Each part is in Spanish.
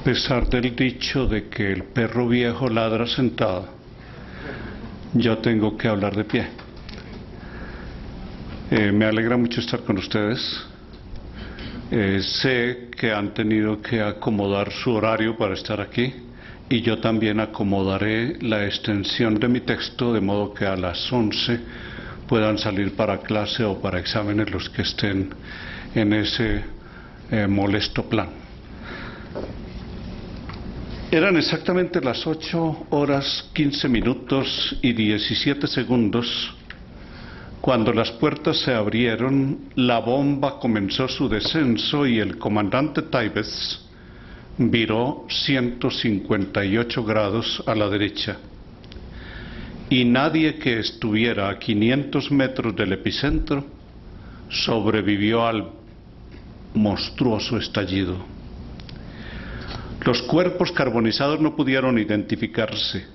pesar del dicho de que el perro viejo ladra sentado, yo tengo que hablar de pie. Me alegra mucho estar con ustedes. Sé que han tenido que acomodar su horario para estar aquí y yo también acomodaré la extensión de mi texto de modo que a las 11 puedan salir para clase o para exámenes los que estén en ese molesto plan. Eran exactamente las 8:15 y 17 segundos cuando las puertas se abrieron, la bomba comenzó su descenso y el comandante Taibes viró 158 grados a la derecha. Y nadie que estuviera a 500 metros del epicentro sobrevivió al monstruoso estallido. Los cuerpos carbonizados no pudieron identificarse.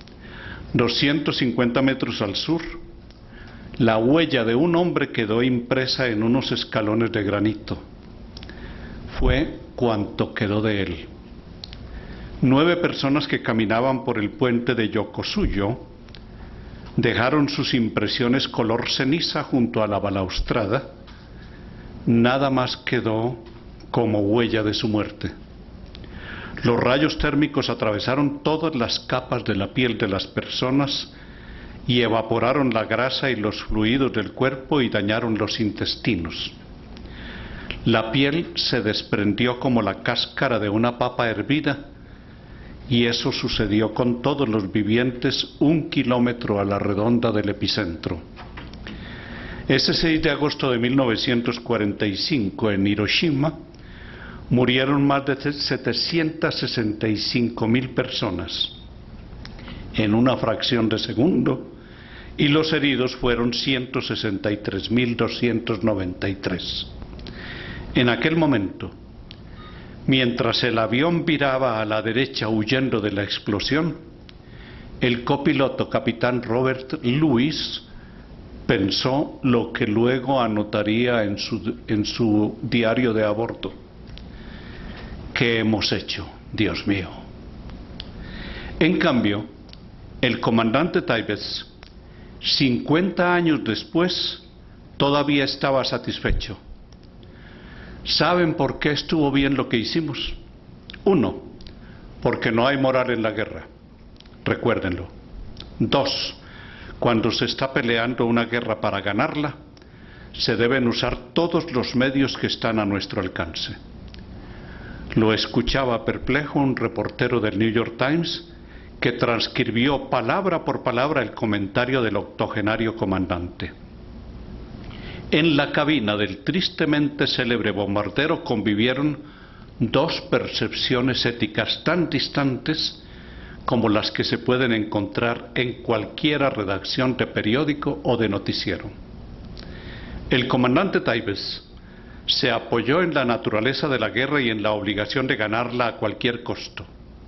250 metros al sur, la huella de un hombre quedó impresa en unos escalones de granito. Fue cuanto quedó de él. 9 personas que caminaban por el puente de Yokosuyo dejaron sus impresiones color ceniza junto a la balaustrada. Nada más quedó como huella de su muerte. Los rayos térmicos atravesaron todas las capas de la piel de las personas y evaporaron la grasa y los fluidos del cuerpo y dañaron los intestinos. La piel se desprendió como la cáscara de una papa hervida y eso sucedió con todos los vivientes 1 kilómetro a la redonda del epicentro. Ese 6 de agosto de 1945 en Hiroshima murieron más de 765.000 personas en una fracción de segundo y los heridos fueron 163.293. En aquel momento, mientras el avión viraba a la derecha huyendo de la explosión, el copiloto capitán Robert Lewis pensó lo que luego anotaría en su diario de a bordo. ¿Qué hemos hecho, Dios mío? En cambio, el comandante Taibes, 50 años después, todavía estaba satisfecho. ¿Saben por qué estuvo bien lo que hicimos? 1, porque no hay moral en la guerra. Recuérdenlo. 2, cuando se está peleando una guerra para ganarla, se deben usar todos los medios que están a nuestro alcance. Lo escuchaba perplejo un reportero del New York Times que transcribió palabra por palabra el comentario del octogenario comandante. En la cabina del tristemente célebre bombardero convivieron 2 percepciones éticas tan distantes como las que se pueden encontrar en cualquier redacción de periódico o de noticiero. El comandante Taibes se apoyó en la naturaleza de la guerra y en la obligación de ganarla a cualquier costo.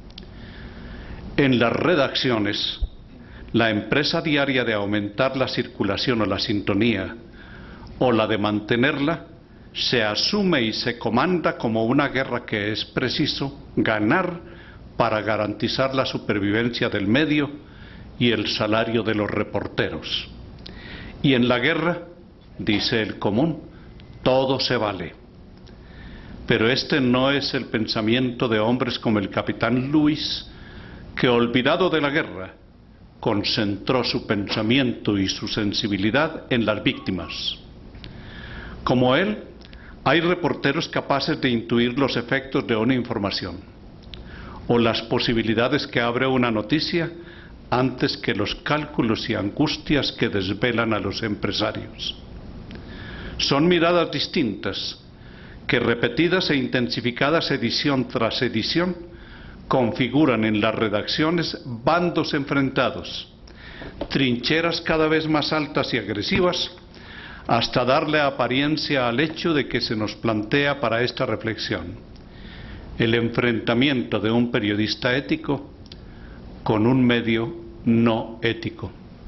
En las redacciones, la empresa diaria de aumentar la circulación o la sintonía, o la de mantenerla, se asume y se comanda como una guerra que es preciso ganar para garantizar la supervivencia del medio y el salario de los reporteros. Y en la guerra, dice el común, todo se vale. Pero este no es el pensamiento de hombres como el capitán Lewis, que olvidado de la guerra, concentró su pensamiento y su sensibilidad en las víctimas. Como él, hay reporteros capaces de intuir los efectos de una información o las posibilidades que abre una noticia antes que los cálculos y angustias que desvelan a los empresarios. Son miradas distintas que, repetidas e intensificadas edición tras edición, configuran en las redacciones bandos enfrentados, trincheras cada vez más altas y agresivas, hasta darle apariencia al hecho de que se nos plantea para esta reflexión: el enfrentamiento de un periodista ético con un medio no ético.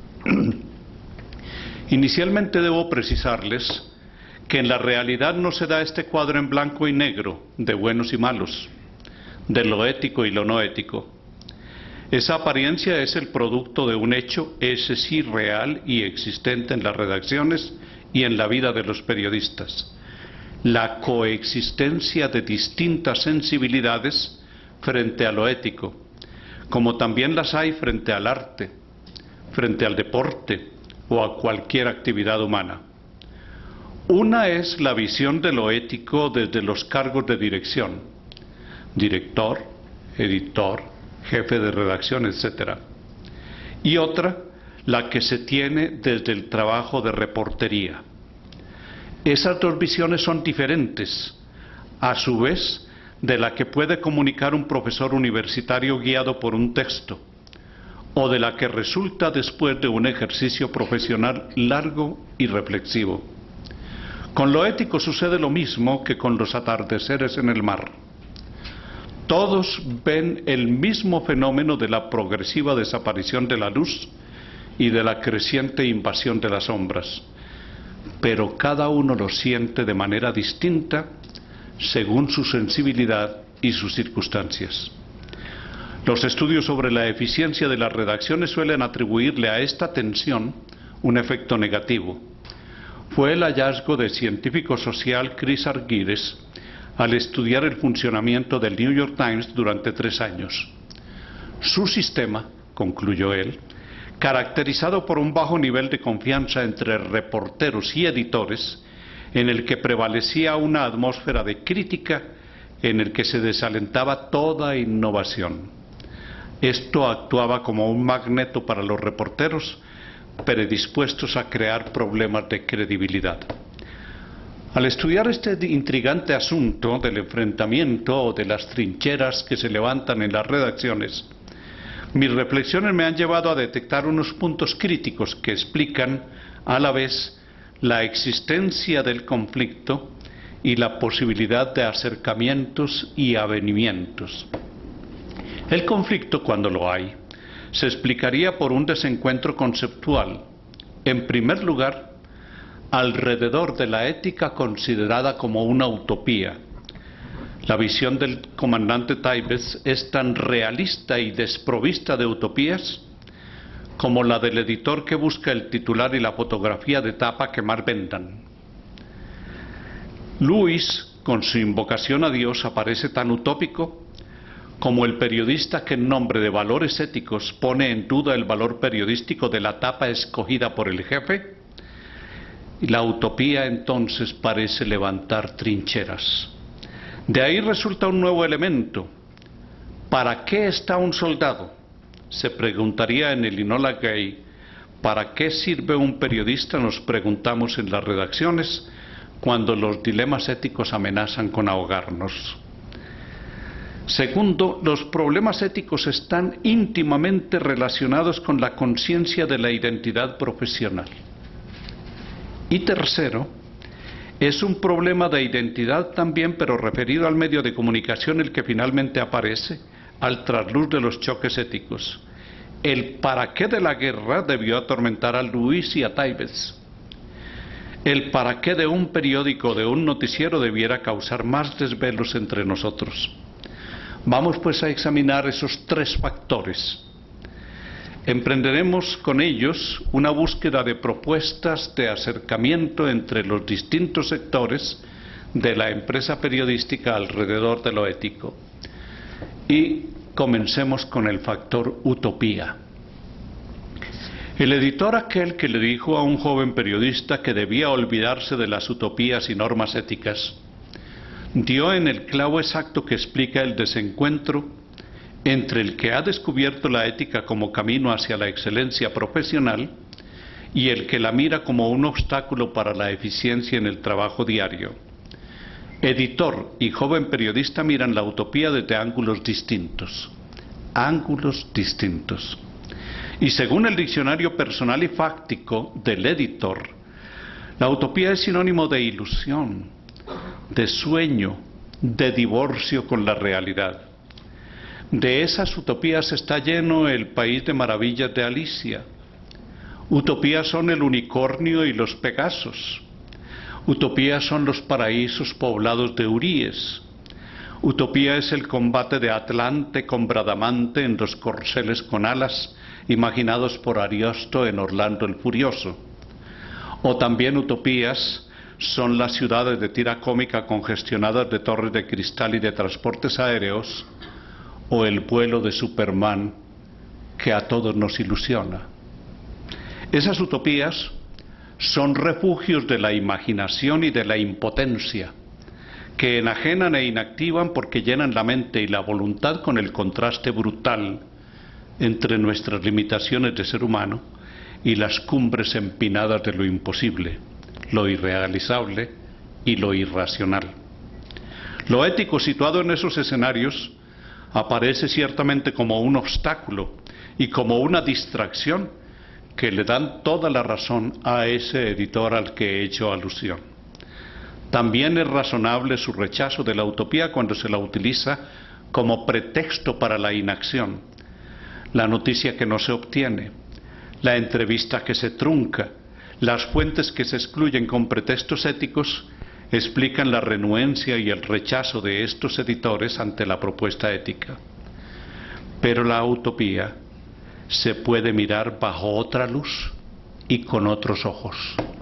Inicialmente debo precisarles que en la realidad no se da este cuadro en blanco y negro de buenos y malos, de lo ético y lo no ético. Esa apariencia es el producto de un hecho, ese sí real y existente en las redacciones y en la vida de los periodistas: la coexistencia de distintas sensibilidades frente a lo ético, como también las hay frente al arte, frente al deporte o a cualquier actividad humana. Una es la visión de lo ético desde los cargos de dirección: director, editor, jefe de redacción, etc. Y otra, la que se tiene desde el trabajo de reportería. Esas dos visiones son diferentes, a su vez, de la que puede comunicar un profesor universitario guiado por un texto, o de la que resulta después de un ejercicio profesional largo y reflexivo. Con lo ético sucede lo mismo que con los atardeceres en el mar. Todos ven el mismo fenómeno de la progresiva desaparición de la luz y de la creciente invasión de las sombras, pero cada uno lo siente de manera distinta según su sensibilidad y sus circunstancias. Los estudios sobre la eficiencia de las redacciones suelen atribuirle a esta tensión un efecto negativo. Fue el hallazgo del científico social Chris Argyres al estudiar el funcionamiento del New York Times durante 3 años. Su sistema, concluyó él, caracterizado por un bajo nivel de confianza entre reporteros y editores, en el que prevalecía una atmósfera de crítica, en el que se desalentaba toda innovación. Esto actuaba como un magneto para los reporteros, predispuestos a crear problemas de credibilidad. Al estudiar este intrigante asunto del enfrentamiento o de las trincheras que se levantan en las redacciones, mis reflexiones me han llevado a detectar unos puntos críticos que explican a la vez la existencia del conflicto y la posibilidad de acercamientos y avenimientos. El conflicto, cuando lo hay, se explicaría por un desencuentro conceptual. En primer lugar, alrededor de la ética considerada como una utopía. La visión del comandante Taibes es tan realista y desprovista de utopías como la del editor que busca el titular y la fotografía de tapa que más vendan. Lewis, con su invocación a Dios, aparece tan utópico como el periodista que en nombre de valores éticos pone en duda el valor periodístico de la tapa escogida por el jefe. Y la utopía entonces parece levantar trincheras. De ahí resulta un nuevo elemento. ¿Para qué está un soldado?, se preguntaría en el Enola Gay. ¿Para qué sirve un periodista?, nos preguntamos en las redacciones, cuando los dilemas éticos amenazan con ahogarnos. Segundo, los problemas éticos están íntimamente relacionados con la conciencia de la identidad profesional. Y tercero, es un problema de identidad también, pero referido al medio de comunicación, el que finalmente aparece al trasluz de los choques éticos. El para qué de la guerra debió atormentar a Lewis y a Taibes. El para qué de un periódico, de un noticiero, debiera causar más desvelos entre nosotros. Vamos pues a examinar esos 3 factores. Emprenderemos con ellos una búsqueda de propuestas de acercamiento entre los distintos sectores de la empresa periodística alrededor de lo ético. Y comencemos con el factor utopía. El editor, aquel que le dijo a un joven periodista que debía olvidarse de las utopías y normas éticas, dio en el clavo exacto que explica el desencuentro entre el que ha descubierto la ética como camino hacia la excelencia profesional y el que la mira como un obstáculo para la eficiencia en el trabajo diario. Editor y joven periodista miran la utopía desde ángulos distintos. Y según el diccionario personal y fáctico del editor, la utopía es sinónimo de ilusión, de sueño, de divorcio con la realidad. De esas utopías está lleno el país de maravillas de Alicia. Utopías son el unicornio y los pegasos. Utopías son los paraísos poblados de huríes. Utopía es el combate de Atlante con Bradamante en los corceles con alas, imaginados por Ariosto en Orlando el Furioso. O también utopías son las ciudades de tira cómica congestionadas de torres de cristal y de transportes aéreos, o el vuelo de Superman que a todos nos ilusiona. Esas utopías son refugios de la imaginación y de la impotencia, que enajenan e inactivan porque llenan la mente y la voluntad con el contraste brutal entre nuestras limitaciones de ser humano y las cumbres empinadas de lo imposible, lo irrealizable y lo irracional. Lo ético situado en esos escenarios aparece ciertamente como un obstáculo y como una distracción que le dan toda la razón a ese editor al que he hecho alusión. También es razonable su rechazo de la utopía cuando se la utiliza como pretexto para la inacción, la noticia que no se obtiene, la entrevista que se trunca, las fuentes que se excluyen con pretextos éticos, explican la renuencia y el rechazo de estos editores ante la propuesta ética. Pero la utopía se puede mirar bajo otra luz y con otros ojos.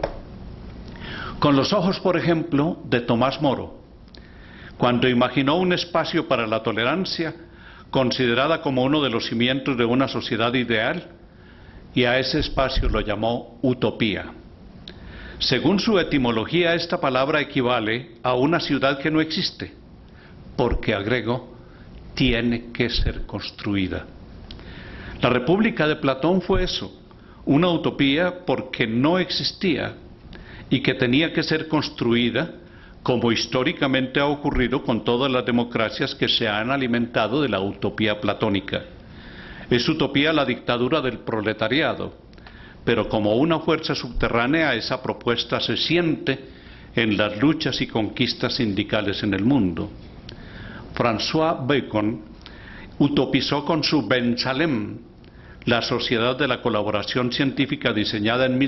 Con los ojos, por ejemplo, de Tomás Moro, cuando imaginó un espacio para la tolerancia, considerada como uno de los cimientos de una sociedad ideal, y a ese espacio lo llamó utopía. Según su etimología, esta palabra equivale a una ciudad que no existe, porque, agrego, tiene que ser construida. La República de Platón fue eso, una utopía porque no existía y que tenía que ser construida, como históricamente ha ocurrido con todas las democracias que se han alimentado de la utopía platónica. Es utopía la dictadura del proletariado, pero como una fuerza subterránea esa propuesta se siente en las luchas y conquistas sindicales en el mundo. François Bacon utopizó con su Bensalem la sociedad de la colaboración científica diseñada en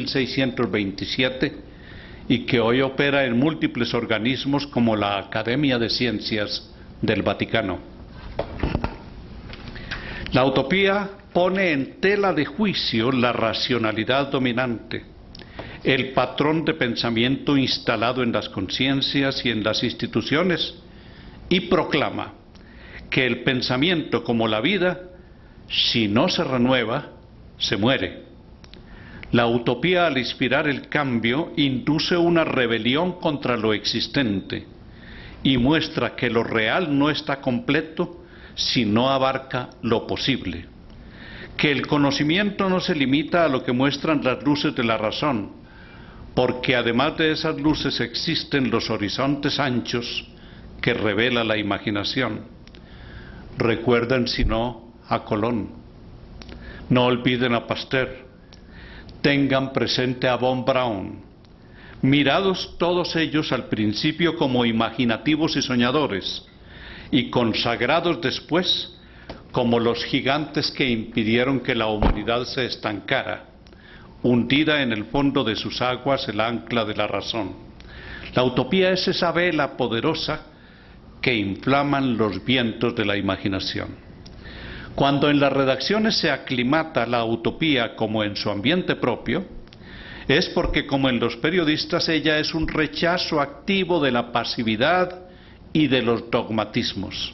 1627 y que hoy opera en múltiples organismos como la Academia de Ciencias del Vaticano. La utopía pone en tela de juicio la racionalidad dominante, el patrón de pensamiento instalado en las conciencias y en las instituciones, y proclama que el pensamiento, como la vida, si no se renueva, se muere. La utopía, al inspirar el cambio, induce una rebelión contra lo existente y muestra que lo real no está completo si no abarca lo posible, que el conocimiento no se limita a lo que muestran las luces de la razón, porque además de esas luces existen los horizontes anchos que revela la imaginación. Recuerden, si no, a Colón. No olviden a Pasteur. Tengan presente a Von Braun. Mirados todos ellos al principio como imaginativos y soñadores, y consagrados después como los gigantes que impidieron que la humanidad se estancara, hundida en el fondo de sus aguas el ancla de la razón. La utopía es esa vela poderosa que inflaman los vientos de la imaginación. Cuando en las redacciones se aclimata la utopía como en su ambiente propio, es porque, como en los periodistas, ella es un rechazo activo de la pasividad y de los dogmatismos.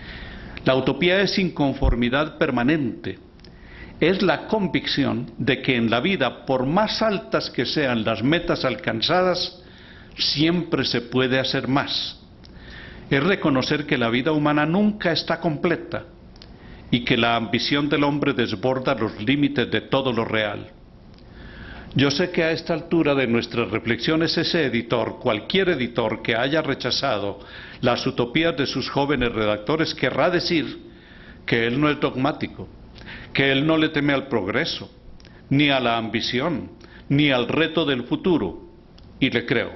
La utopía es inconformidad permanente, es la convicción de que en la vida, por más altas que sean las metas alcanzadas, siempre se puede hacer más. Es reconocer que la vida humana nunca está completa y que la ambición del hombre desborda los límites de todo lo real. Yo sé que a esta altura de nuestras reflexiones ese editor, cualquier editor que haya rechazado las utopías de sus jóvenes redactores, querrá decir que él no es dogmático, que él no le teme al progreso, ni a la ambición, ni al reto del futuro, y le creo.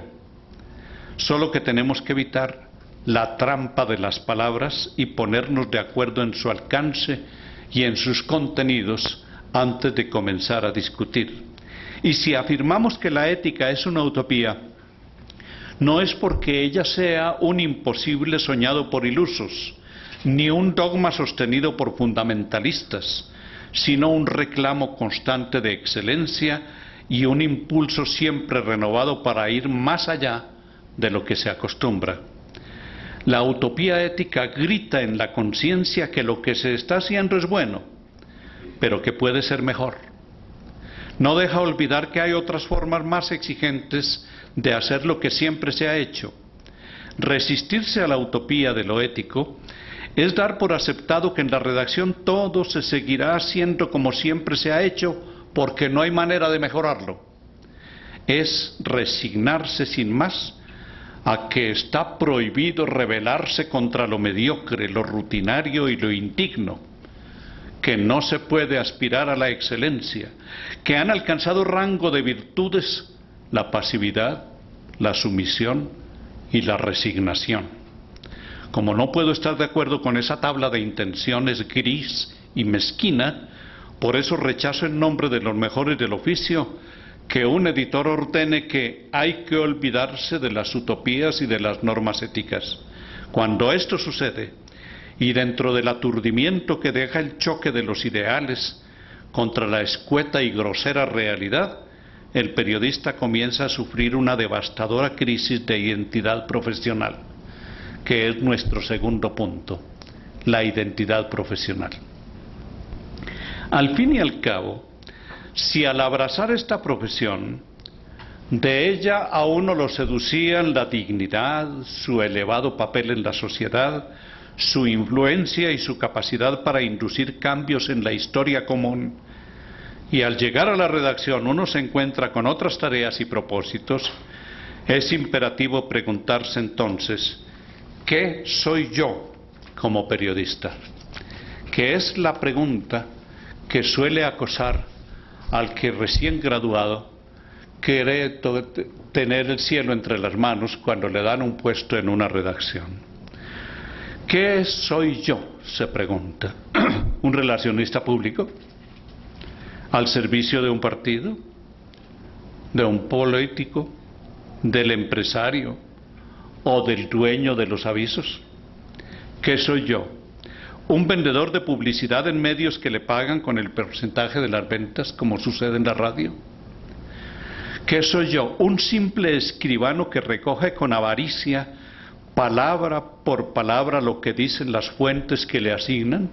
Solo que tenemos que evitar la trampa de las palabras y ponernos de acuerdo en su alcance y en sus contenidos antes de comenzar a discutir. Y si afirmamos que la ética es una utopía, no es porque ella sea un imposible soñado por ilusos, ni un dogma sostenido por fundamentalistas, sino un reclamo constante de excelencia y un impulso siempre renovado para ir más allá de lo que se acostumbra. La utopía ética grita en la conciencia que lo que se está haciendo es bueno, pero que puede ser mejor. No deja olvidar que hay otras formas más exigentes de hacer lo que siempre se ha hecho. Resistirse a la utopía de lo ético es dar por aceptado que en la redacción todo se seguirá haciendo como siempre se ha hecho porque no hay manera de mejorarlo. Es resignarse sin más a que está prohibido rebelarse contra lo mediocre, lo rutinario y lo indigno, que no se puede aspirar a la excelencia, que han alcanzado rango de virtudes la pasividad, la sumisión y la resignación. Como no puedo estar de acuerdo con esa tabla de intenciones gris y mezquina, por eso rechazo en nombre de los mejores del oficio que un editor ordene que hay que olvidarse de las utopías y de las normas éticas. Cuando esto sucede, y dentro del aturdimiento que deja el choque de los ideales contra la escueta y grosera realidad, el periodista comienza a sufrir una devastadora crisis de identidad profesional, que es nuestro segundo punto, la identidad profesional. Al fin y al cabo, si al abrazar esta profesión, de ella a uno lo seducían la dignidad, su elevado papel en la sociedad, su influencia y su capacidad para inducir cambios en la historia común, y al llegar a la redacción uno se encuentra con otras tareas y propósitos, es imperativo preguntarse entonces, ¿qué soy yo como periodista? Que es la pregunta que suele acosar al que recién graduado quiere tener el cielo entre las manos cuando le dan un puesto en una redacción. ¿Qué soy yo?, se pregunta. ¿Un relacionista público? ¿Al servicio de un partido? ¿De un político? ¿Del empresario? ¿O del dueño de los avisos? ¿Qué soy yo? ¿Un vendedor de publicidad en medios que le pagan con el porcentaje de las ventas, como sucede en la radio? ¿Qué soy yo? ¿Un simple escribano que recoge con avaricia, palabra por palabra, lo que dicen las fuentes que le asignan?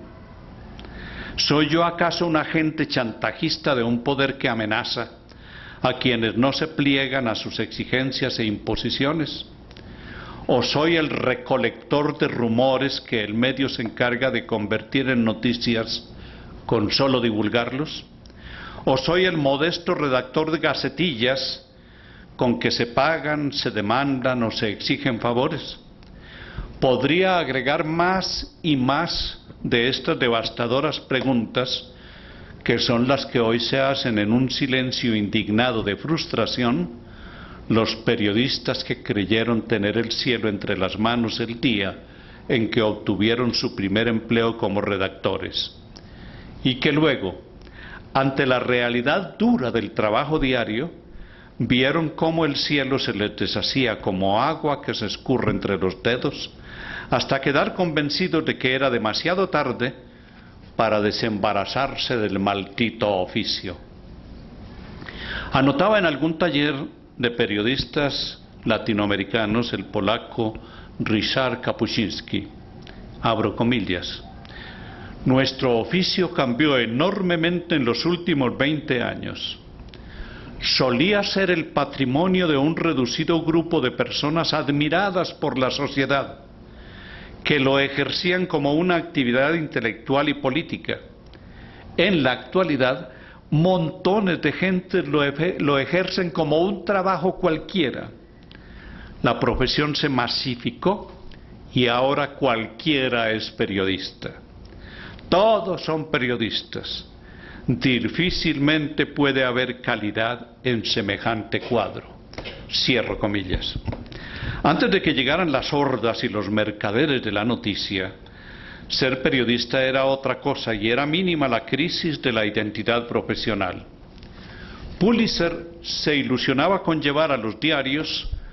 ¿Soy yo acaso un agente chantajista de un poder que amenaza a quienes no se pliegan a sus exigencias e imposiciones? ¿O soy el recolector de rumores que el medio se encarga de convertir en noticias con solo divulgarlos? ¿O soy el modesto redactor de gacetillas con que se pagan, se demandan o se exigen favores? Podría agregar más y más de estas devastadoras preguntas, que son las que hoy se hacen en un silencio indignado de frustración los periodistas que creyeron tener el cielo entre las manos el día en que obtuvieron su primer empleo como redactores, y que luego, ante la realidad dura del trabajo diario, vieron cómo el cielo se les deshacía como agua que se escurre entre los dedos, hasta quedar convencidos de que era demasiado tarde para desembarazarse del maldito oficio. Anotaba en algún taller de periodistas latinoamericanos el polaco Ryszard Kapuscinski, abro comillas: nuestro oficio cambió enormemente en los últimos 20 años. Solía ser el patrimonio de un reducido grupo de personas admiradas por la sociedad, que lo ejercían como una actividad intelectual y política. En la actualidad, montones de gente lo ejercen como un trabajo cualquiera. La profesión se masificó y ahora cualquiera es periodista. Todos son periodistas. Difícilmente puede haber calidad en semejante cuadro. Cierro comillas. Antes de que llegaran las hordas y los mercaderes de la noticia, ser periodista era otra cosa y era mínima la crisis de la identidad profesional. Pulitzer se ilusionaba con llevar a los diarios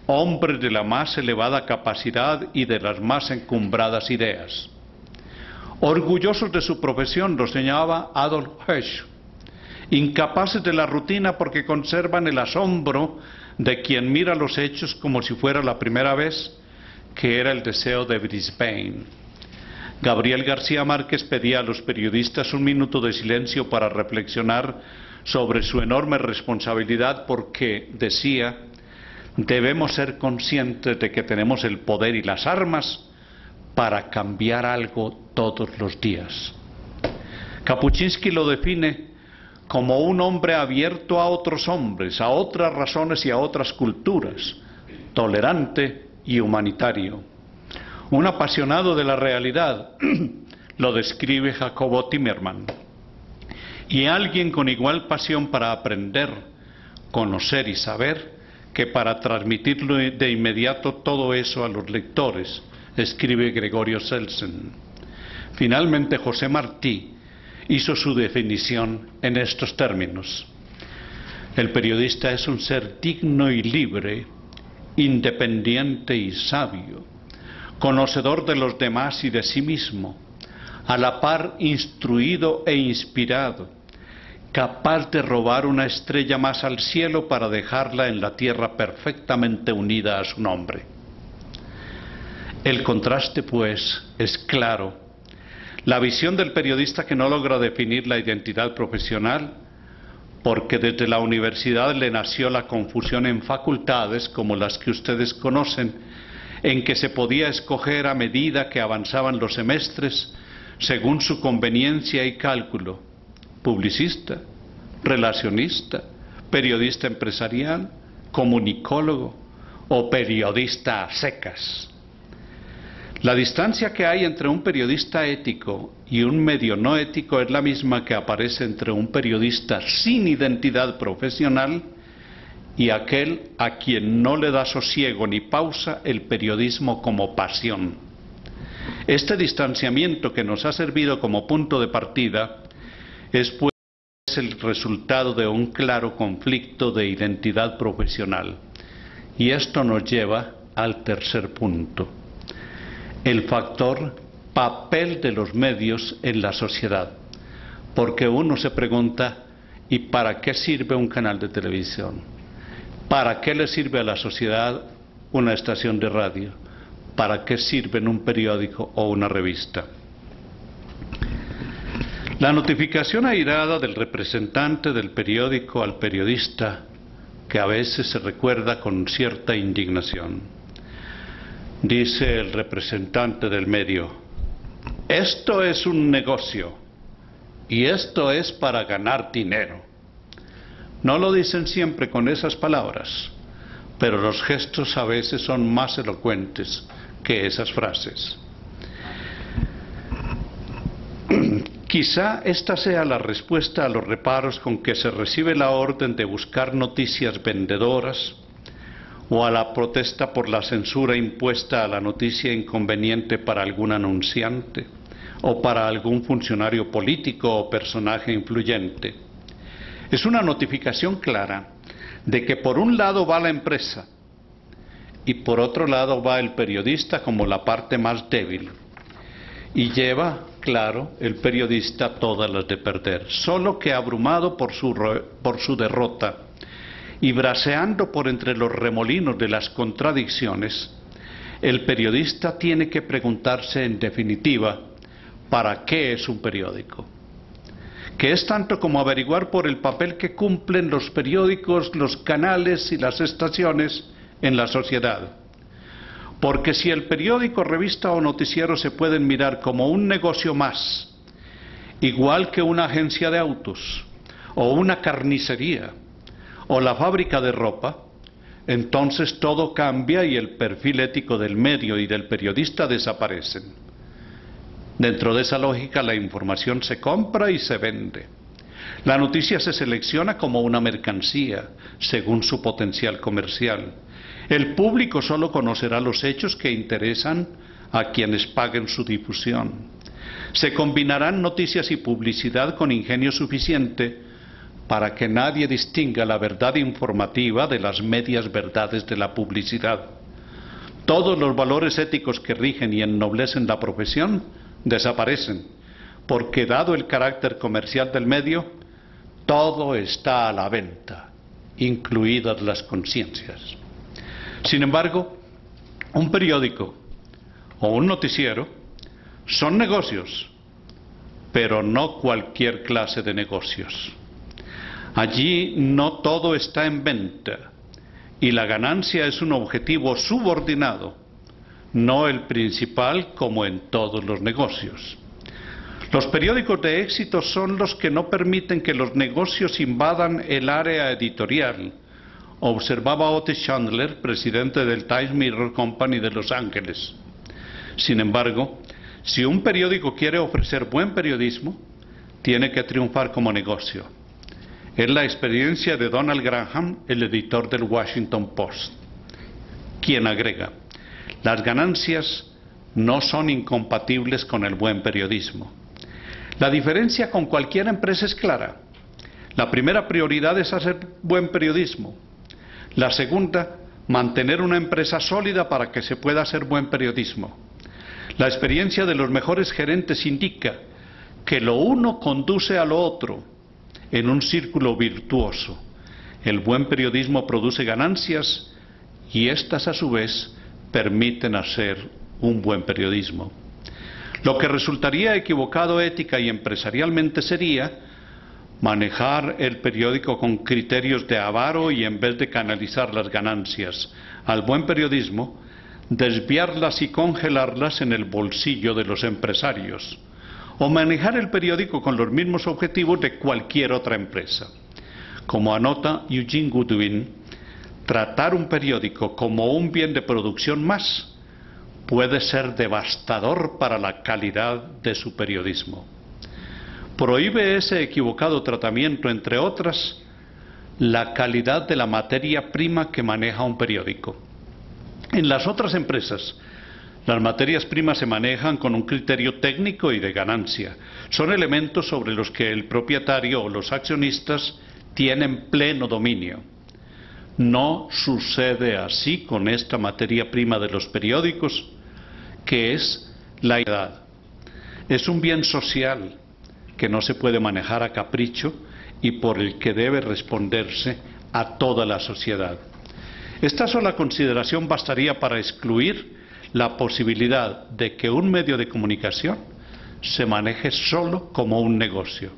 hombres de la más elevada capacidad y de las más encumbradas ideas. Orgullosos de su profesión, lo señalaba Adolf Hirsch, incapaces de la rutina porque conservan el asombro de quien mira los hechos como si fuera la primera vez, que era el deseo de Brisbane. Gabriel García Márquez pedía a los periodistas un minuto de silencio para reflexionar sobre su enorme responsabilidad porque, decía, debemos ser conscientes de que tenemos el poder y las armas para cambiar algo todos los días. Kapuscinski lo define como un hombre abierto a otros hombres, a otras razones y a otras culturas, tolerante y humanitario. Un apasionado de la realidad, lo describe Jacobo Timerman, y alguien con igual pasión para aprender, conocer y saber, que para transmitirlo de inmediato todo eso a los lectores, escribe Gregorio Selsen. Finalmente, José Martí hizo su definición en estos términos: el periodista es un ser digno y libre, independiente y sabio, conocedor de los demás y de sí mismo, a la par instruido e inspirado, capaz de robar una estrella más al cielo para dejarla en la tierra perfectamente unida a su nombre. El contraste, pues, es claro. La visión del periodista que no logra definir la identidad profesional, porque desde la universidad le nació la confusión en facultades como las que ustedes conocen, en que se podía escoger a medida que avanzaban los semestres según su conveniencia y cálculo: publicista, relacionista, periodista empresarial, comunicólogo o periodista a secas. La distancia que hay entre un periodista ético y un medio no ético es la misma que aparece entre un periodista sin identidad profesional y aquel a quien no le da sosiego ni pausa el periodismo como pasión. Este distanciamiento, que nos ha servido como punto de partida, es pues el resultado de un claro conflicto de identidad profesional. Y esto nos lleva al tercer punto: el factor papel de los medios en la sociedad. Porque uno se pregunta: ¿y para qué sirve un canal de televisión? ¿Para qué le sirve a la sociedad una estación de radio? ¿Para qué sirven un periódico o una revista? La notificación airada del representante del periódico al periodista, que a veces se recuerda con cierta indignación. Dice el representante del medio: esto es un negocio y esto es para ganar dinero. No lo dicen siempre con esas palabras, pero los gestos a veces son más elocuentes que esas frases. Quizá esta sea la respuesta a los reparos con que se recibe la orden de buscar noticias vendedoras, o a la protesta por la censura impuesta a la noticia inconveniente para algún anunciante o para algún funcionario político o personaje influyente. Es una notificación clara de que por un lado va la empresa y por otro lado va el periodista como la parte más débil, y lleva, claro, el periodista todas las de perder, solo que abrumado por su derrota y braceando por entre los remolinos de las contradicciones, el periodista tiene que preguntarse en definitiva: ¿para qué es un periódico? Que es tanto como averiguar por el papel que cumplen los periódicos, los canales y las estaciones en la sociedad. Porque si el periódico, revista o noticiero se pueden mirar como un negocio más, igual que una agencia de autos, o una carnicería, o la fábrica de ropa, entonces todo cambia y el perfil ético del medio y del periodista desaparecen. Dentro de esa lógica, la información se compra y se vende. La noticia se selecciona como una mercancía, según su potencial comercial. El público solo conocerá los hechos que interesan a quienes paguen su difusión. Se combinarán noticias y publicidad con ingenio suficiente para que nadie distinga la verdad informativa de las medias verdades de la publicidad. Todos los valores éticos que rigen y ennoblecen la profesión desaparecen, porque dado el carácter comercial del medio, todo está a la venta, incluidas las conciencias. Sin embargo, un periódico o un noticiero son negocios, pero no cualquier clase de negocios. Allí no todo está en venta y la ganancia es un objetivo subordinado, no el principal como en todos los negocios. Los periódicos de éxito son los que no permiten que los negocios invadan el área editorial, observaba Otis Chandler, presidente del Times Mirror Company de Los Ángeles. Sin embargo, si un periódico quiere ofrecer buen periodismo, tiene que triunfar como negocio. Es la experiencia de Donald Graham, el editor del Washington Post, quien agrega: las ganancias no son incompatibles con el buen periodismo. La diferencia con cualquier empresa es clara. La primera prioridad es hacer buen periodismo. La segunda, mantener una empresa sólida para que se pueda hacer buen periodismo. La experiencia de los mejores gerentes indica que lo uno conduce a lo otro en un círculo virtuoso. El buen periodismo produce ganancias y éstas a su vez permiten hacer un buen periodismo. Lo que resultaría equivocado ética y empresarialmente sería manejar el periódico con criterios de avaro y en vez de canalizar las ganancias al buen periodismo, desviarlas y congelarlas en el bolsillo de los empresarios, o manejar el periódico con los mismos objetivos de cualquier otra empresa. Como anota Eugene Goodwin, tratar un periódico como un bien de producción más puede ser devastador para la calidad de su periodismo. Prohíbe ese equivocado tratamiento, entre otras, la calidad de la materia prima que maneja un periódico. En las otras empresas, las materias primas se manejan con un criterio técnico y de ganancia. Son elementos sobre los que el propietario o los accionistas tienen pleno dominio. No sucede así con esta materia prima de los periódicos, que es la edad. Es un bien social que no se puede manejar a capricho y por el que debe responderse a toda la sociedad. Esta sola consideración bastaría para excluir la posibilidad de que un medio de comunicación se maneje solo como un negocio.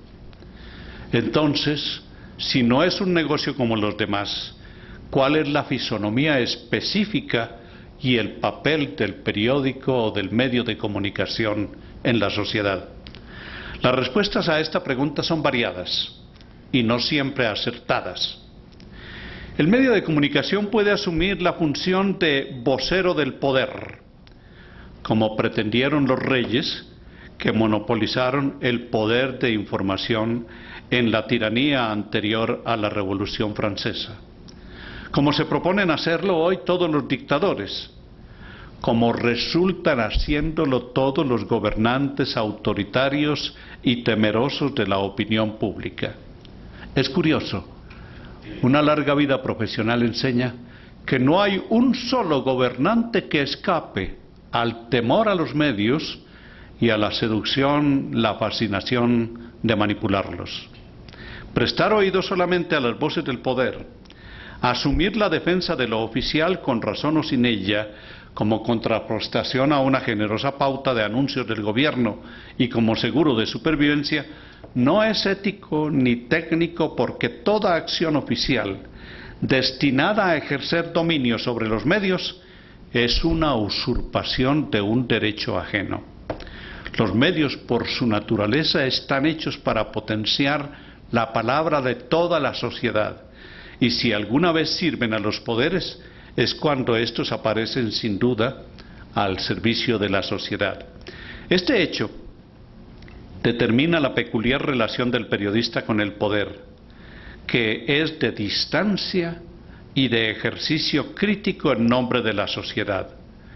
Entonces, si no es un negocio como los demás, ¿cuál es la fisonomía específica y el papel del periódico o del medio de comunicación en la sociedad? Las respuestas a esta pregunta son variadas y no siempre acertadas. El medio de comunicación puede asumir la función de vocero del poder, como pretendieron los reyes que monopolizaron el poder de información en la tiranía anterior a la Revolución Francesa, como se proponen hacerlo hoy todos los dictadores, como resultan haciéndolo todos los gobernantes autoritarios y temerosos de la opinión pública. Es curioso, una larga vida profesional enseña que no hay un solo gobernante que escape al temor a los medios y a la seducción, la fascinación de manipularlos. Prestar oído solamente a las voces del poder, asumir la defensa de lo oficial con razón o sin ella, como contraprestación a una generosa pauta de anuncios del gobierno y como seguro de supervivencia, no es ético ni técnico, porque toda acción oficial destinada a ejercer dominio sobre los medios es una usurpación de un derecho ajeno. Los medios, por su naturaleza, están hechos para potenciar la palabra de toda la sociedad, y si alguna vez sirven a los poderes, es cuando estos aparecen sin duda al servicio de la sociedad. Este hecho determina la peculiar relación del periodista con el poder, que es de distancia y de ejercicio crítico en nombre de la sociedad.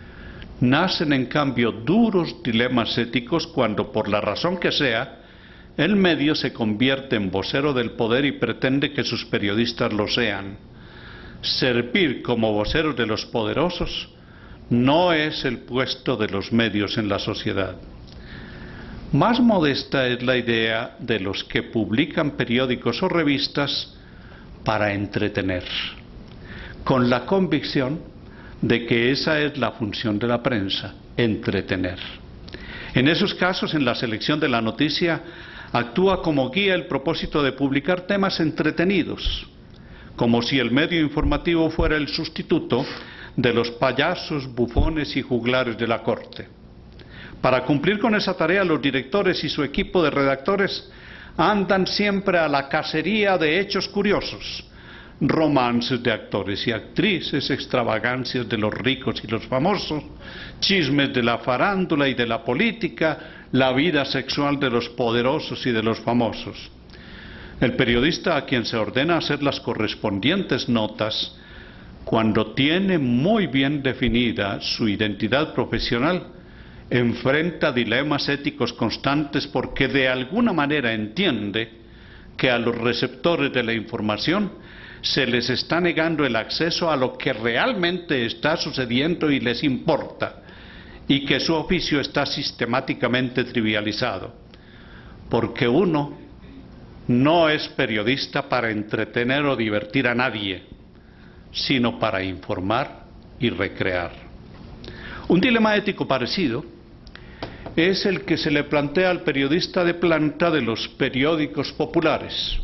Nacen en cambio duros dilemas éticos cuando, por la razón que sea, el medio se convierte en vocero del poder y pretende que sus periodistas lo sean. Servir como voceros de los poderosos no es el puesto de los medios en la sociedad. Más modesta es la idea de los que publican periódicos o revistas para entretener, con la convicción de que esa es la función de la prensa, entretener. En esos casos, en la selección de la noticia, actúa como guía el propósito de publicar temas entretenidos, como si el medio informativo fuera el sustituto de los payasos, bufones y juglares de la corte. Para cumplir con esa tarea, los directores y su equipo de redactores andan siempre a la cacería de hechos curiosos, romances de actores y actrices, extravagancias de los ricos y los famosos, chismes de la farándula y de la política, la vida sexual de los poderosos y de los famosos. El periodista a quien se ordena hacer las correspondientes notas, cuando tiene muy bien definida su identidad profesional, enfrenta dilemas éticos constantes porque de alguna manera entiende que a los receptores de la información se les está negando el acceso a lo que realmente está sucediendo y les importa, y que su oficio está sistemáticamente trivializado, porque uno no es periodista para entretener o divertir a nadie, sino para informar y recrear. Un dilema ético parecido es el que se le plantea al periodista de planta de los periódicos populares,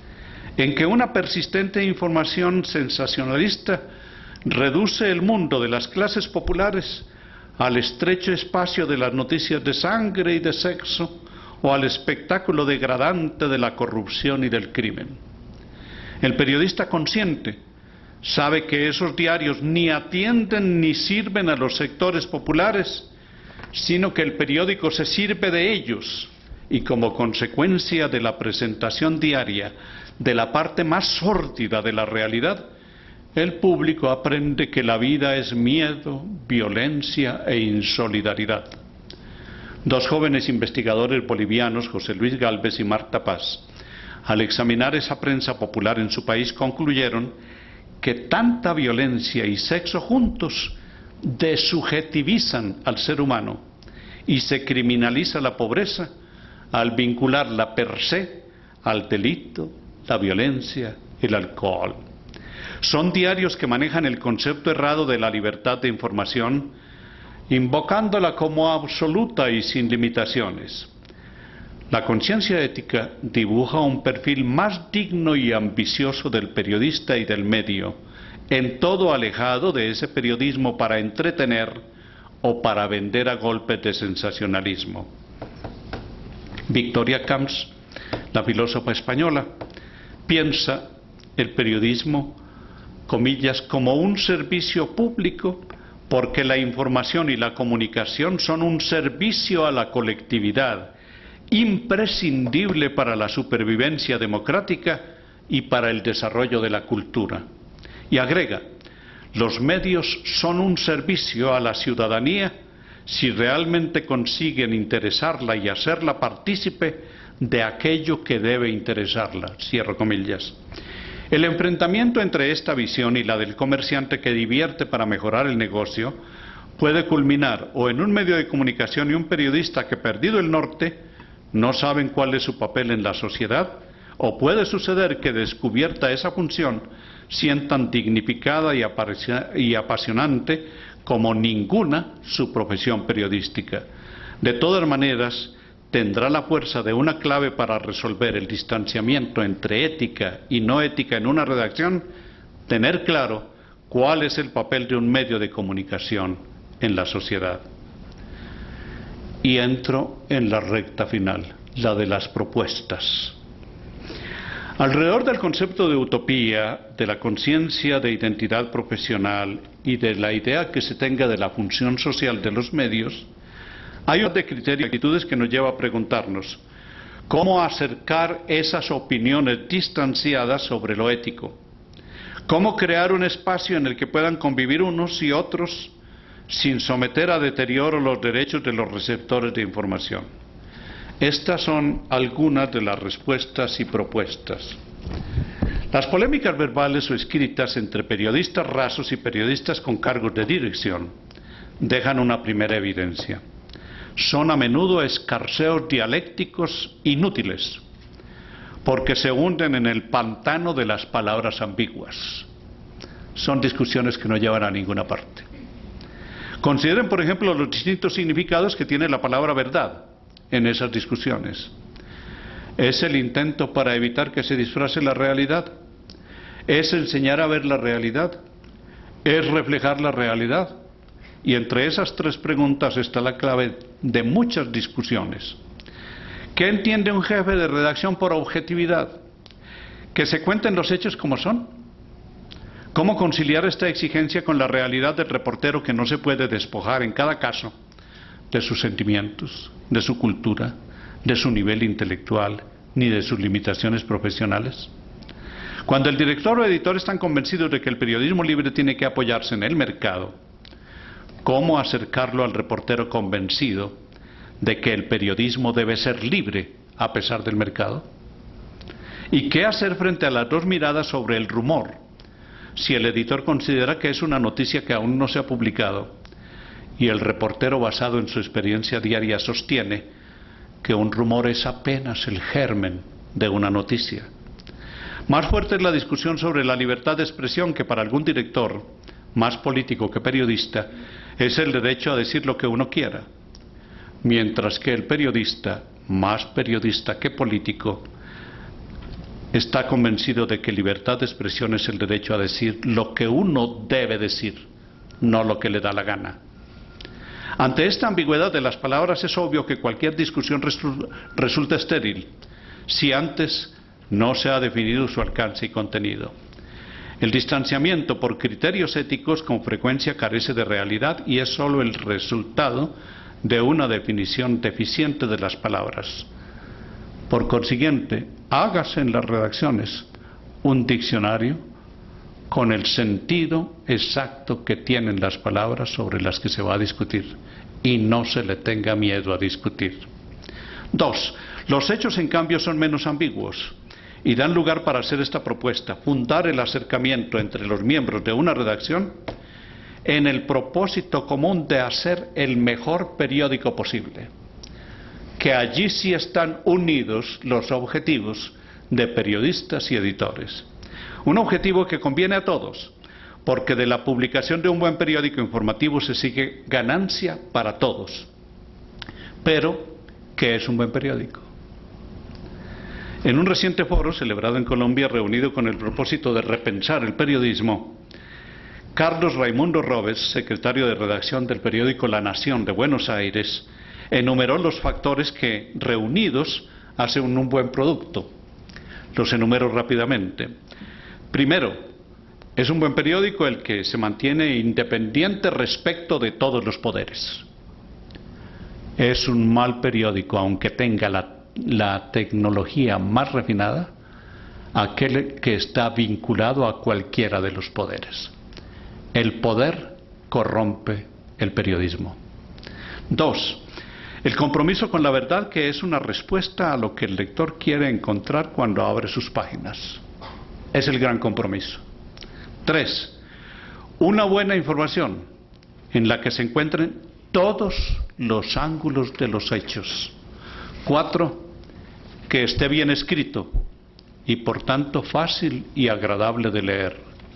en que una persistente información sensacionalista reduce el mundo de las clases populares al estrecho espacio de las noticias de sangre y de sexo, o al espectáculo degradante de la corrupción y del crimen. El periodista consciente sabe que esos diarios ni atienden ni sirven a los sectores populares, sino que el periódico se sirve de ellos, y como consecuencia de la presentación diaria de la parte más sórdida de la realidad, el público aprende que la vida es miedo, violencia e insolidaridad. Dos jóvenes investigadores bolivianos, José Luis Gálvez y Marta Paz, al examinar esa prensa popular en su país, concluyeron que tanta violencia y sexo juntos desubjetivizan al ser humano y se criminaliza la pobreza al vincularla per se al delito, la violencia, el alcohol. Son diarios que manejan el concepto errado de la libertad de información, invocándola como absoluta y sin limitaciones. La conciencia ética dibuja un perfil más digno y ambicioso del periodista y del medio, en todo alejado de ese periodismo para entretener o para vender a golpes de sensacionalismo. Victoria Camps, la filósofa española, piensa el periodismo, comillas, como un servicio público, porque la información y la comunicación son un servicio a la colectividad, imprescindible para la supervivencia democrática y para el desarrollo de la cultura. Y agrega, los medios son un servicio a la ciudadanía si realmente consiguen interesarla y hacerla partícipe de aquello que debe interesarla. Cierro comillas. El enfrentamiento entre esta visión y la del comerciante que divierte para mejorar el negocio puede culminar o en un medio de comunicación y un periodista que, perdido el norte, no saben cuál es su papel en la sociedad, o puede suceder que, descubierta esa función, sientan dignificada y apasionante como ninguna su profesión periodística. De todas maneras, tendrá la fuerza de una clave para resolver el distanciamiento entre ética y no ética en una redacción, tener claro cuál es el papel de un medio de comunicación en la sociedad. Y entro en la recta final, la de las propuestas. Alrededor del concepto de utopía, de la conciencia de identidad profesional y de la idea que se tenga de la función social de los medios, hay un de criterios y actitudes que nos lleva a preguntarnos cómo acercar esas opiniones distanciadas sobre lo ético, cómo crear un espacio en el que puedan convivir unos y otros sin someter a deterioro los derechos de los receptores de información. Estas son algunas de las respuestas y propuestas. Las polémicas verbales o escritas entre periodistas rasos y periodistas con cargos de dirección dejan una primera evidencia. Son a menudo escarceos dialécticos inútiles, porque se hunden en el pantano de las palabras ambiguas. Son discusiones que no llevan a ninguna parte. Consideren, por ejemplo, los distintos significados que tiene la palabra verdad en esas discusiones. ¿Es el intento para evitar que se disfrace la realidad? ¿Es enseñar a ver la realidad? ¿Es reflejar la realidad? Y entre esas tres preguntas está la clave de muchas discusiones. ¿Qué entiende un jefe de redacción por objetividad? ¿Que se cuenten los hechos como son? ¿Cómo conciliar esta exigencia con la realidad del reportero que no se puede despojar en cada caso de sus sentimientos, de su cultura, de su nivel intelectual, ni de sus limitaciones profesionales? Cuando el director o editor están convencidos de que el periodismo libre tiene que apoyarse en el mercado, ¿cómo acercarlo al reportero convencido de que el periodismo debe ser libre a pesar del mercado? ¿Y qué hacer frente a las dos miradas sobre el rumor, si el editor considera que es una noticia que aún no se ha publicado y el reportero, basado en su experiencia diaria, sostiene que un rumor es apenas el germen de una noticia? Más fuerte es la discusión sobre la libertad de expresión, que para algún director, más político que periodista, es el derecho a decir lo que uno quiera, mientras que el periodista, más periodista que político, está convencido de que libertad de expresión es el derecho a decir lo que uno debe decir, no lo que le da la gana. Ante esta ambigüedad de las palabras es obvio que cualquier discusión resulta estéril si antes no se ha definido su alcance y contenido. El distanciamiento por criterios éticos con frecuencia carece de realidad y es solo el resultado de una definición deficiente de las palabras. Por consiguiente, hágase en las redacciones un diccionario con el sentido exacto que tienen las palabras sobre las que se va a discutir y no se le tenga miedo a discutir. 2. Los hechos, en cambio, son menos ambiguos y dan lugar para hacer esta propuesta: fundar el acercamiento entre los miembros de una redacción en el propósito común de hacer el mejor periódico posible, que allí sí están unidos los objetivos de periodistas y editores. Un objetivo que conviene a todos, porque de la publicación de un buen periódico informativo se sigue ganancia para todos. Pero, ¿qué es un buen periódico? En un reciente foro celebrado en Colombia, reunido con el propósito de repensar el periodismo, Carlos Raimundo Robes, secretario de redacción del periódico La Nación de Buenos Aires, enumeró los factores que, reunidos, hacen un buen producto. Los enumero rápidamente. Primero, es un buen periódico el que se mantiene independiente respecto de todos los poderes. Es un mal periódico, aunque tenga la tecnología más refinada, aquel que está vinculado a cualquiera de los poderes. El poder corrompe el periodismo. 2. El compromiso con la verdad, que es una respuesta a lo que el lector quiere encontrar cuando abre sus páginas. Es el gran compromiso. 3. Una buena información en la que se encuentren todos los ángulos de los hechos. 4. Que esté bien escrito y por tanto fácil y agradable de leer.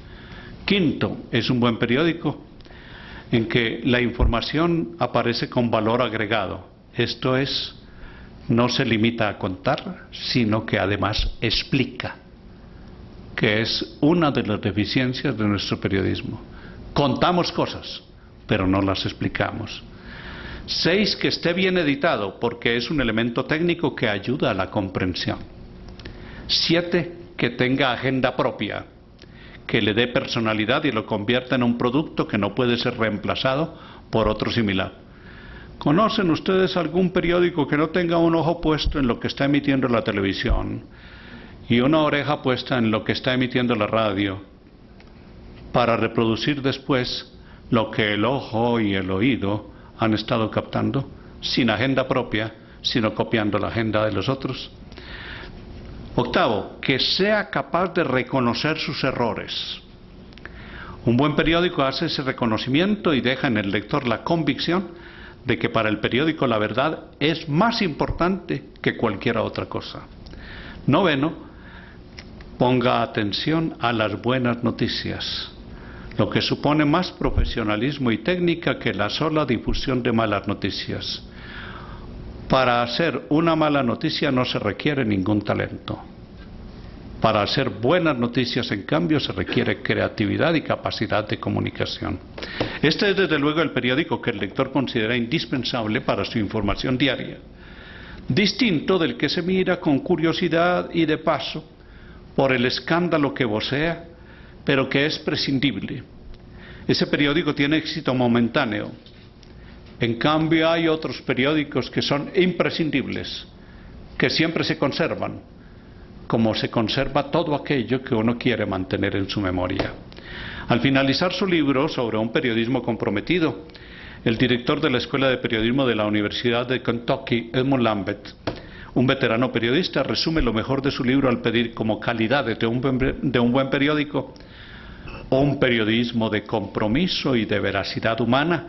5. Es un buen periódico en que la información aparece con valor agregado. Esto es, no se limita a contar, sino que además explica, que es una de las deficiencias de nuestro periodismo. Contamos cosas, pero no las explicamos. 6. Que esté bien editado, porque es un elemento técnico que ayuda a la comprensión. 7. Que tenga agenda propia, que le dé personalidad y lo convierta en un producto que no puede ser reemplazado por otro similar. ¿Conocen ustedes algún periódico que no tenga un ojo puesto en lo que está emitiendo la televisión y una oreja puesta en lo que está emitiendo la radio, para reproducir después lo que el ojo y el oído han estado captando, sin agenda propia, sino copiando la agenda de los otros. Octavo, que sea capaz de reconocer sus errores. Un buen periódico hace ese reconocimiento y deja en el lector la convicción de que para el periódico la verdad es más importante que cualquier otra cosa. Noveno, ponga atención a las buenas noticias, lo que supone más profesionalismo y técnica que la sola difusión de malas noticias. Para hacer una mala noticia no se requiere ningún talento. Para hacer buenas noticias, en cambio, se requiere creatividad y capacidad de comunicación. Este es, desde luego, el periódico que el lector considera indispensable para su información diaria, distinto del que se mira con curiosidad y de paso por el escándalo que vocea, pero que es prescindible. Ese periódico tiene éxito momentáneo. En cambio, hay otros periódicos que son imprescindibles, que siempre se conservan, como se conserva todo aquello que uno quiere mantener en su memoria. Al finalizar su libro sobre un periodismo comprometido, el director de la Escuela de Periodismo de la Universidad de Kentucky, Edmund Lambert, un veterano periodista, resume lo mejor de su libro al pedir como calidades de un buen periódico un periodismo de compromiso y de veracidad humana,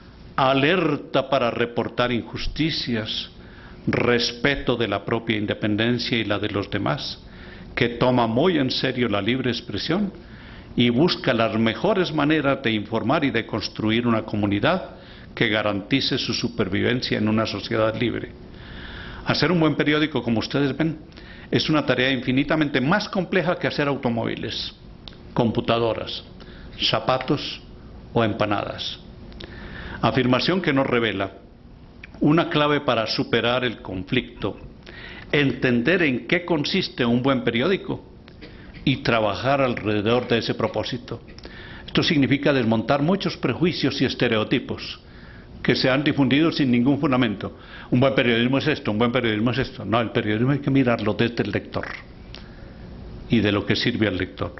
alerta para reportar injusticias, respeto de la propia independencia y la de los demás, que toma muy en serio la libre expresión y busca las mejores maneras de informar y de construir una comunidad que garantice su supervivencia en una sociedad libre. Hacer un buen periódico, como ustedes ven, es una tarea infinitamente más compleja que hacer automóviles, computadoras, zapatos o empanadas. Afirmación que nos revela una clave para superar el conflicto, entender en qué consiste un buen periódico y trabajar alrededor de ese propósito. Esto significa desmontar muchos prejuicios y estereotipos que se han difundido sin ningún fundamento. Un buen periodismo es esto, un buen periodismo es esto. No, el periodismo hay que mirarlo desde el lector y de lo que sirve al lector.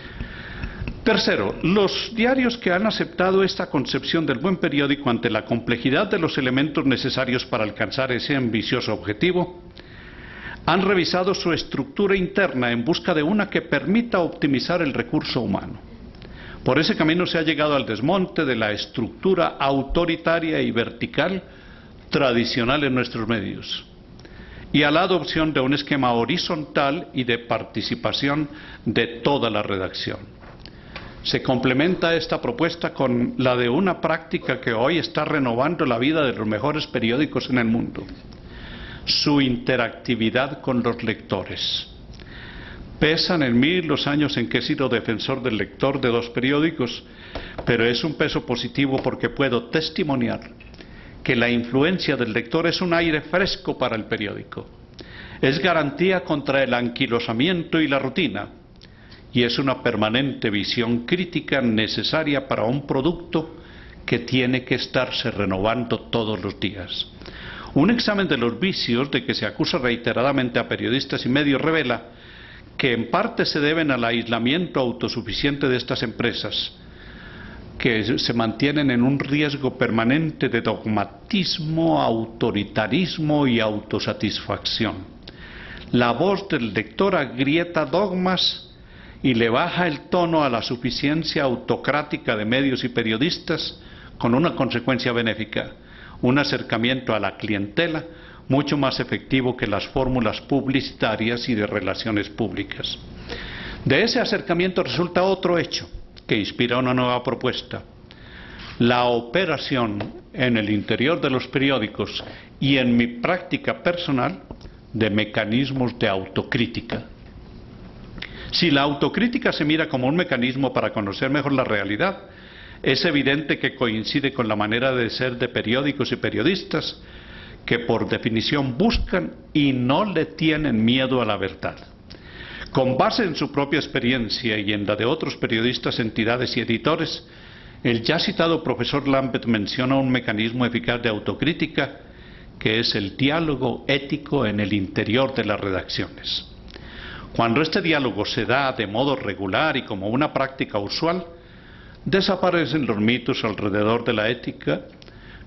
Tercero, los diarios que han aceptado esta concepción del buen periódico ante la complejidad de los elementos necesarios para alcanzar ese ambicioso objetivo, han revisado su estructura interna en busca de una que permita optimizar el recurso humano. Por ese camino se ha llegado al desmonte de la estructura autoritaria y vertical tradicional en nuestros medios y a la adopción de un esquema horizontal y de participación de toda la redacción. Se complementa esta propuesta con la de una práctica que hoy está renovando la vida de los mejores periódicos en el mundo: su interactividad con los lectores. Pesan en mí los años en que he sido defensor del lector de dos periódicos, pero es un peso positivo porque puedo testimoniar que la influencia del lector es un aire fresco para el periódico. Es garantía contra el anquilosamiento y la rutina, y es una permanente visión crítica necesaria para un producto que tiene que estarse renovando todos los días. Un examen de los vicios de que se acusa reiteradamente a periodistas y medios revela que en parte se deben al aislamiento autosuficiente de estas empresas, que se mantienen en un riesgo permanente de dogmatismo, autoritarismo y autosatisfacción. La voz del lector agrieta dogmas y le baja el tono a la suficiencia autocrática de medios y periodistas, con una consecuencia benéfica: un acercamiento a la clientela mucho más efectivo que las fórmulas publicitarias y de relaciones públicas. De ese acercamiento resulta otro hecho que inspira una nueva propuesta: la operación en el interior de los periódicos y en mi práctica personal de mecanismos de autocrítica. Si la autocrítica se mira como un mecanismo para conocer mejor la realidad, es evidente que coincide con la manera de ser de periódicos y periodistas que por definición buscan y no le tienen miedo a la verdad. Con base en su propia experiencia y en la de otros periodistas, entidades y editores, el ya citado profesor Lambert menciona un mecanismo eficaz de autocrítica que es el diálogo ético en el interior de las redacciones. Cuando este diálogo se da de modo regular y como una práctica usual, desaparecen los mitos alrededor de la ética,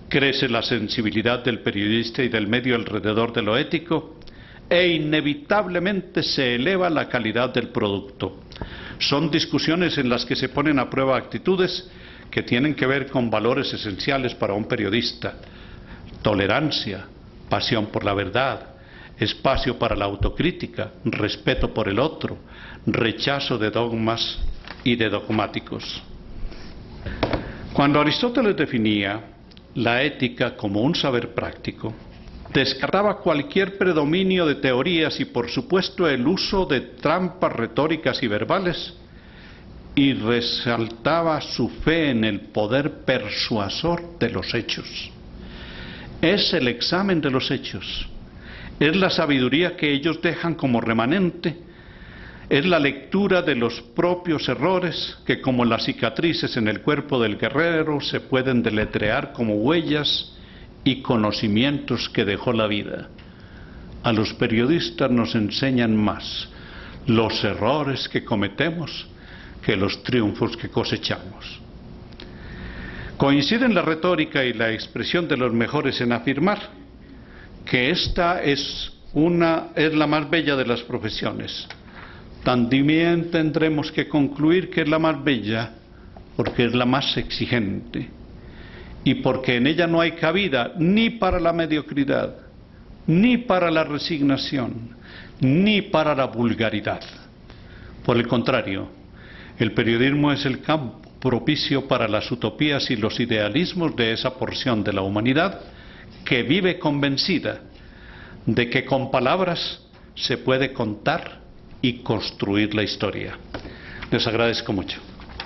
crece la sensibilidad del periodista y del medio alrededor de lo ético e inevitablemente se eleva la calidad del producto. Son discusiones en las que se ponen a prueba actitudes que tienen que ver con valores esenciales para un periodista: tolerancia, pasión por la verdad, espacio para la autocrítica, respeto por el otro, rechazo de dogmas y de dogmáticos. Cuando Aristóteles definía la ética como un saber práctico, descartaba cualquier predominio de teorías y, por supuesto, el uso de trampas retóricas y verbales, y resaltaba su fe en el poder persuasor de los hechos. Es el examen de los hechos, es la sabiduría que ellos dejan como remanente, es la lectura de los propios errores que, como las cicatrices en el cuerpo del guerrero, se pueden deletrear como huellas y conocimientos que dejó la vida. A los periodistas nos enseñan más los errores que cometemos que los triunfos que cosechamos. Coinciden la retórica y la expresión de los mejores en afirmar que esta es la más bella de las profesiones. También tendremos que concluir que es la más bella porque es la más exigente y porque en ella no hay cabida ni para la mediocridad, ni para la resignación, ni para la vulgaridad. Por el contrario, el periodismo es el campo propicio para las utopías y los idealismos de esa porción de la humanidad que vive convencida de que con palabras se puede contar y construir la historia. Les agradezco mucho.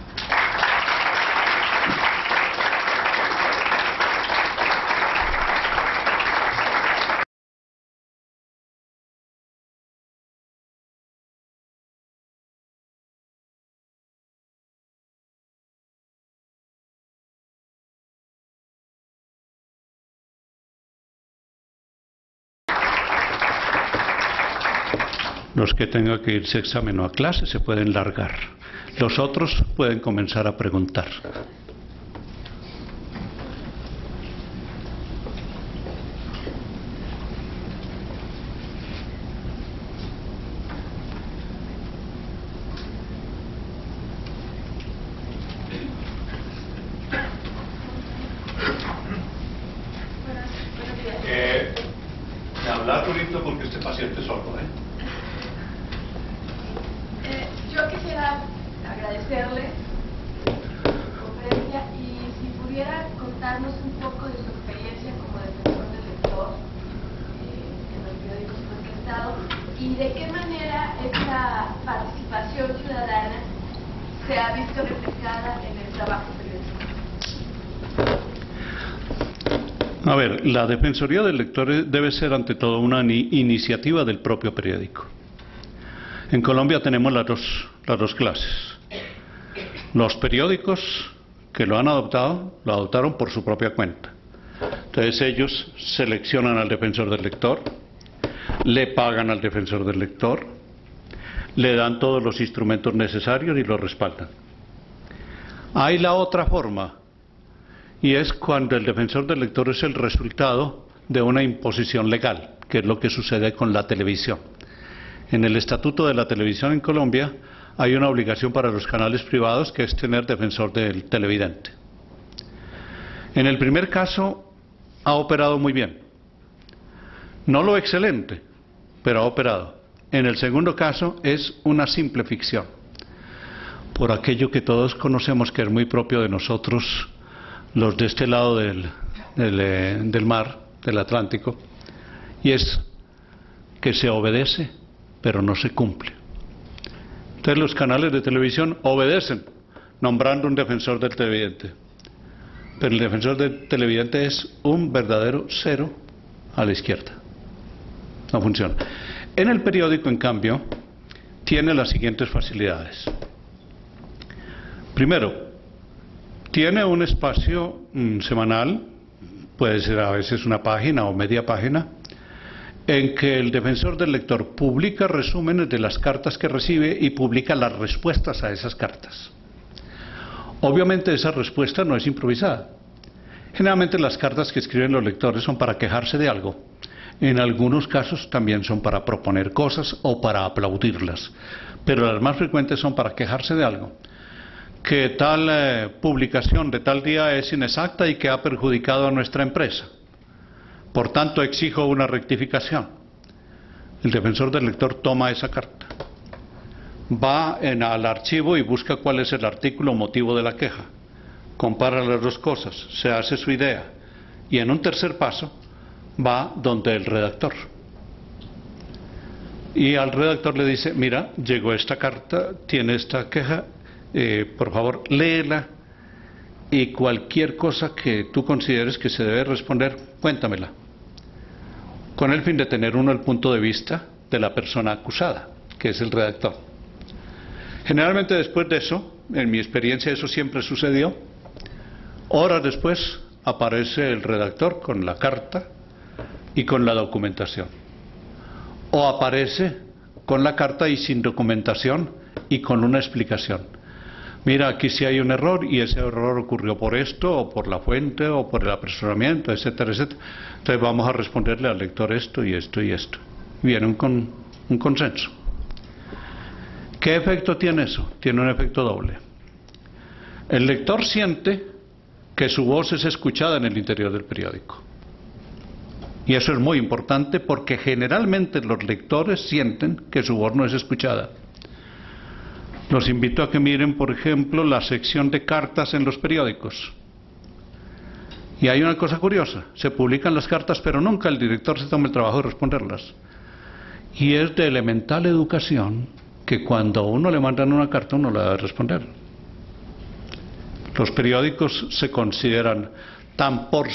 Los que tengan que irse a examen o a clase se pueden largar. Los otros pueden comenzar a preguntar. Hablar bonito porque este paciente es sordo, Yo quisiera agradecerle su conferencia y si pudiera contarnos un poco de su experiencia como defensor del lector en los periódicos en los que ha estado y de qué manera esa participación ciudadana se ha visto reflejada en el trabajo periodístico. A ver, la Defensoría del Lector debe ser ante todo una iniciativa del propio periódico. En Colombia tenemos las dos clases. Los periódicos que lo han adoptado, lo adoptaron por su propia cuenta. Entonces ellos seleccionan al defensor del lector, le pagan al defensor del lector, le dan todos los instrumentos necesarios y lo respaldan. Hay la otra forma, y es cuando el defensor del lector es el resultado de una imposición legal, que es lo que sucede con la televisión. En el Estatuto de la Televisión en Colombia hay una obligación para los canales privados que es tener defensor del televidente. En el primer caso ha operado muy bien. No lo excelente, pero ha operado. En el segundo caso es una simple ficción. Por aquello que todos conocemos que es muy propio de nosotros, los de este lado del mar, del Atlántico, y es que se obedece pero no se cumple. Entonces los canales de televisión obedecen nombrando un defensor del televidente, pero el defensor del televidente es un verdadero cero a la izquierda. No funciona. En el periódico, en cambio, tiene las siguientes facilidades. Primero, tiene un espacio semanal, puede ser a veces una página o media página, en que el defensor del lector publica resúmenes de las cartas que recibe y publica las respuestas a esas cartas. Obviamente esa respuesta no es improvisada. Generalmente las cartas que escriben los lectores son para quejarse de algo. En algunos casos también son para proponer cosas o para aplaudirlas, pero las más frecuentes son para quejarse de algo. Que tal publicación de tal día es inexacta y que ha perjudicado a nuestra empresa. Por tanto, exijo una rectificación. El defensor del lector toma esa carta, va al archivo y busca cuál es el artículo o motivo de la queja. Compara las dos cosas, se hace su idea y en un tercer paso va donde el redactor. Y al redactor le dice, mira, llegó esta carta, tiene esta queja, por favor léela y cualquier cosa que tú consideres que se debe responder, cuéntamela. Con el fin de tener uno el punto de vista de la persona acusada, que es el redactor. Generalmente después de eso, en mi experiencia eso siempre sucedió, horas después aparece el redactor con la carta y con la documentación. O aparece con la carta y sin documentación y con una explicación. Mira, aquí sí hay un error y ese error ocurrió por esto, o por la fuente, o por el apresuramiento, etcétera, etcétera. Entonces vamos a responderle al lector esto y esto y esto. Viene un consenso. ¿Qué efecto tiene eso? Tiene un efecto doble. El lector siente que su voz es escuchada en el interior del periódico. Y eso es muy importante porque generalmente los lectores sienten que su voz no es escuchada. Los invito a que miren, por ejemplo, la sección de cartas en los periódicos. Y hay una cosa curiosa, se publican las cartas, pero nunca el director se toma el trabajo de responderlas. Y es de elemental educación que cuando a uno le mandan una carta, uno la debe responder. Los periódicos se consideran tan por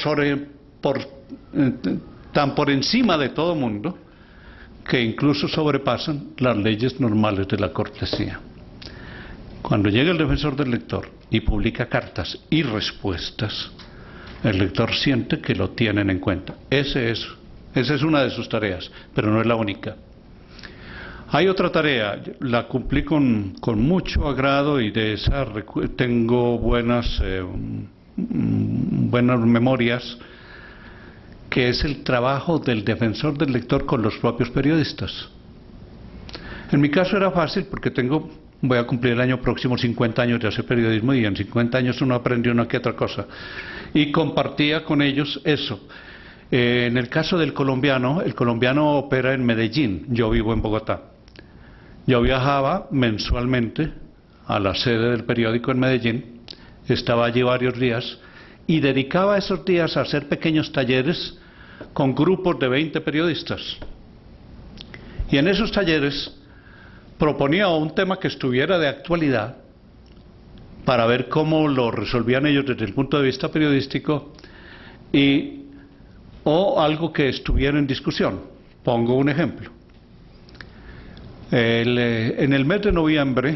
encima de todo mundo que incluso sobrepasan las leyes normales de la cortesía. Cuando llega el defensor del lector y publica cartas y respuestas, el lector siente que lo tienen en cuenta. Esa es una de sus tareas, pero no es la única. Hay otra tarea, la cumplí con mucho agrado y de esa tengo buenas memorias, que es el trabajo del defensor del lector con los propios periodistas. En mi caso era fácil porque voy a cumplir el año próximo 50 años de hacer periodismo y en 50 años uno aprendió una que otra cosa. Y compartía con ellos eso. En el caso del colombiano, el colombiano opera en Medellín, yo vivo en Bogotá. Yo viajaba mensualmente a la sede del periódico en Medellín, estaba allí varios días y dedicaba esos días a hacer pequeños talleres con grupos de 20 periodistas. Y en esos talleres proponía un tema que estuviera de actualidad para ver cómo lo resolvían ellos desde el punto de vista periodístico o algo que estuviera en discusión. Pongo un ejemplo. En el mes de noviembre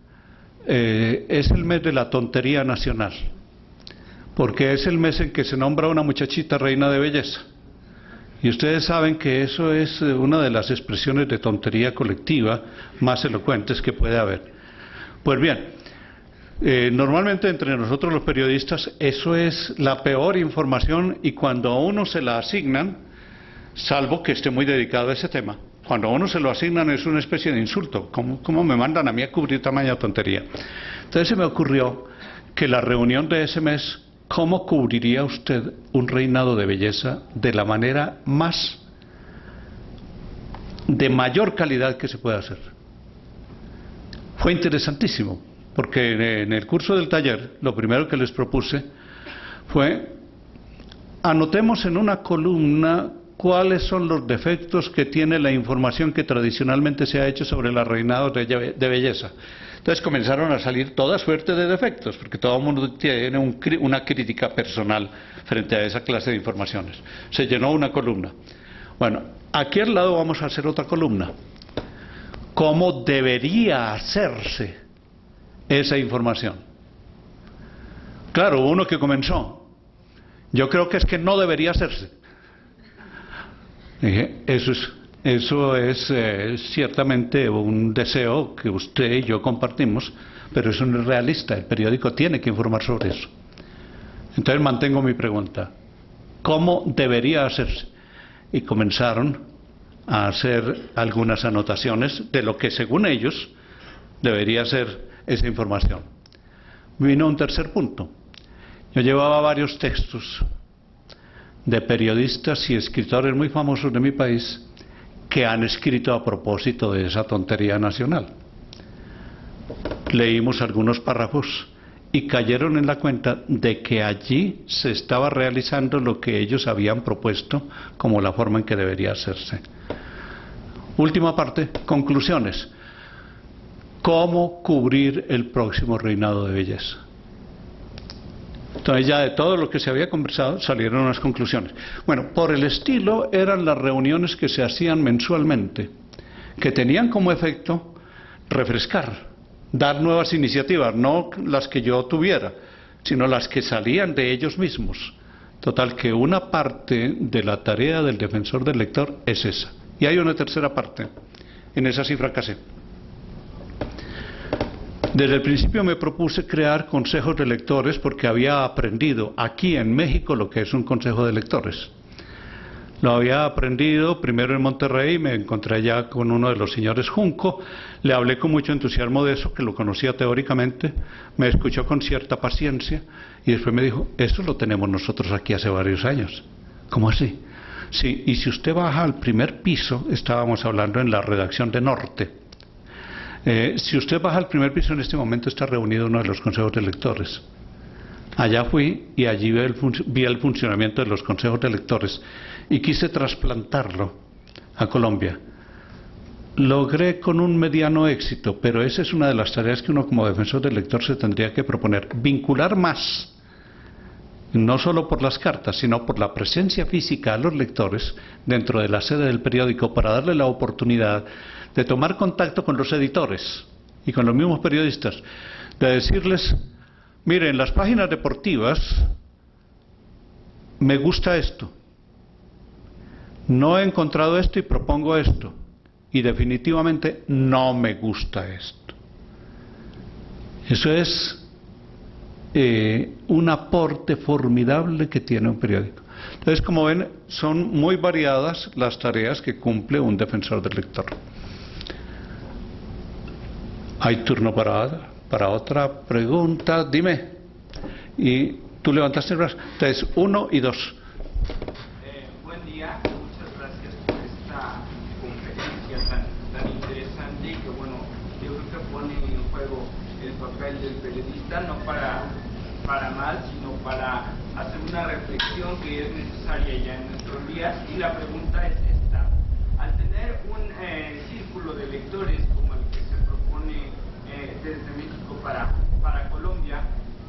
es el mes de la tontería nacional, porque es el mes en que se nombra una muchachita reina de belleza. Y ustedes saben que eso es una de las expresiones de tontería colectiva más elocuentes que puede haber. Pues bien, normalmente entre nosotros los periodistas eso es la peor información y cuando a uno se la asignan, salvo que esté muy dedicado a ese tema, cuando a uno se lo asignan es una especie de insulto. ¿Cómo me mandan a mí a cubrir tamaña tontería? Entonces se me ocurrió que la reunión de ese mes, ¿cómo cubriría usted un reinado de belleza de la manera de mayor calidad que se pueda hacer? Fue interesantísimo, porque en el curso del taller, lo primero que les propuse fue, anotemos en una columna cuáles son los defectos que tiene la información que tradicionalmente se ha hecho sobre los reinados de belleza. Entonces comenzaron a salir toda suerte de defectos, porque todo el mundo tiene una crítica personal frente a esa clase de informaciones. Se llenó una columna. Bueno, aquí al lado vamos a hacer otra columna. ¿Cómo debería hacerse esa información? Claro, uno que comenzó. Yo creo que es que no debería hacerse. Dije, eso es ciertamente un deseo que usted y yo compartimos, pero eso no es realista. El periódico tiene que informar sobre eso. Entonces mantengo mi pregunta. ¿Cómo debería hacerse? Y comenzaron a hacer algunas anotaciones de lo que según ellos debería ser esa información. Vino un tercer punto. Yo llevaba varios textos de periodistas y escritores muy famosos de mi país que han escrito a propósito de esa tontería nacional. Leímos algunos párrafos y cayeron en la cuenta de que allí se estaba realizando lo que ellos habían propuesto como la forma en que debería hacerse. Última parte, conclusiones. ¿Cómo cubrir el próximo reinado de belleza? Entonces ya de todo lo que se había conversado salieron unas conclusiones. Bueno, por el estilo eran las reuniones que se hacían mensualmente, que tenían como efecto refrescar, dar nuevas iniciativas, no las que yo tuviera, sino las que salían de ellos mismos. Total que una parte de la tarea del defensor del lector es esa. Y hay una tercera parte, en esa sí fracasé. Desde el principio me propuse crear consejos de lectores porque había aprendido aquí en México lo que es un consejo de lectores. Lo había aprendido primero en Monterrey, me encontré ya con uno de los señores Junco, le hablé con mucho entusiasmo de eso, que lo conocía teóricamente, me escuchó con cierta paciencia y después me dijo, eso lo tenemos nosotros aquí hace varios años. ¿Cómo así? Sí, y si usted baja al primer piso, estábamos hablando en la redacción de Norte, si usted baja al primer piso en este momento está reunido uno de los consejos de lectores. Allá fui y allí vi el funcionamiento de los consejos de lectores y quise trasplantarlo a Colombia. Logré con un mediano éxito, pero esa es una de las tareas que uno como defensor del lector se tendría que proponer. Vincular más, no solo por las cartas, sino por la presencia física a los lectores dentro de la sede del periódico para darle la oportunidad de tomar contacto con los editores y con los mismos periodistas, de decirles, miren, en las páginas deportivas me gusta esto, no he encontrado esto y propongo esto, y definitivamente no me gusta esto. Eso es un aporte formidable que tiene un periódico. Entonces, como ven, son muy variadas las tareas que cumple un defensor del lector. ¿Hay turno para otra pregunta? Dime. Y tú levantaste el brazo. Entonces, 1 y 2. Buen día, muchas gracias por esta conferencia tan interesante y que, bueno, yo creo que pone en juego el papel del periodista, no para mal, sino para hacer una reflexión que es necesaria ya en nuestros días. Y la pregunta es esta: al tener un círculo de lectores como el que se propone desde México para Colombia,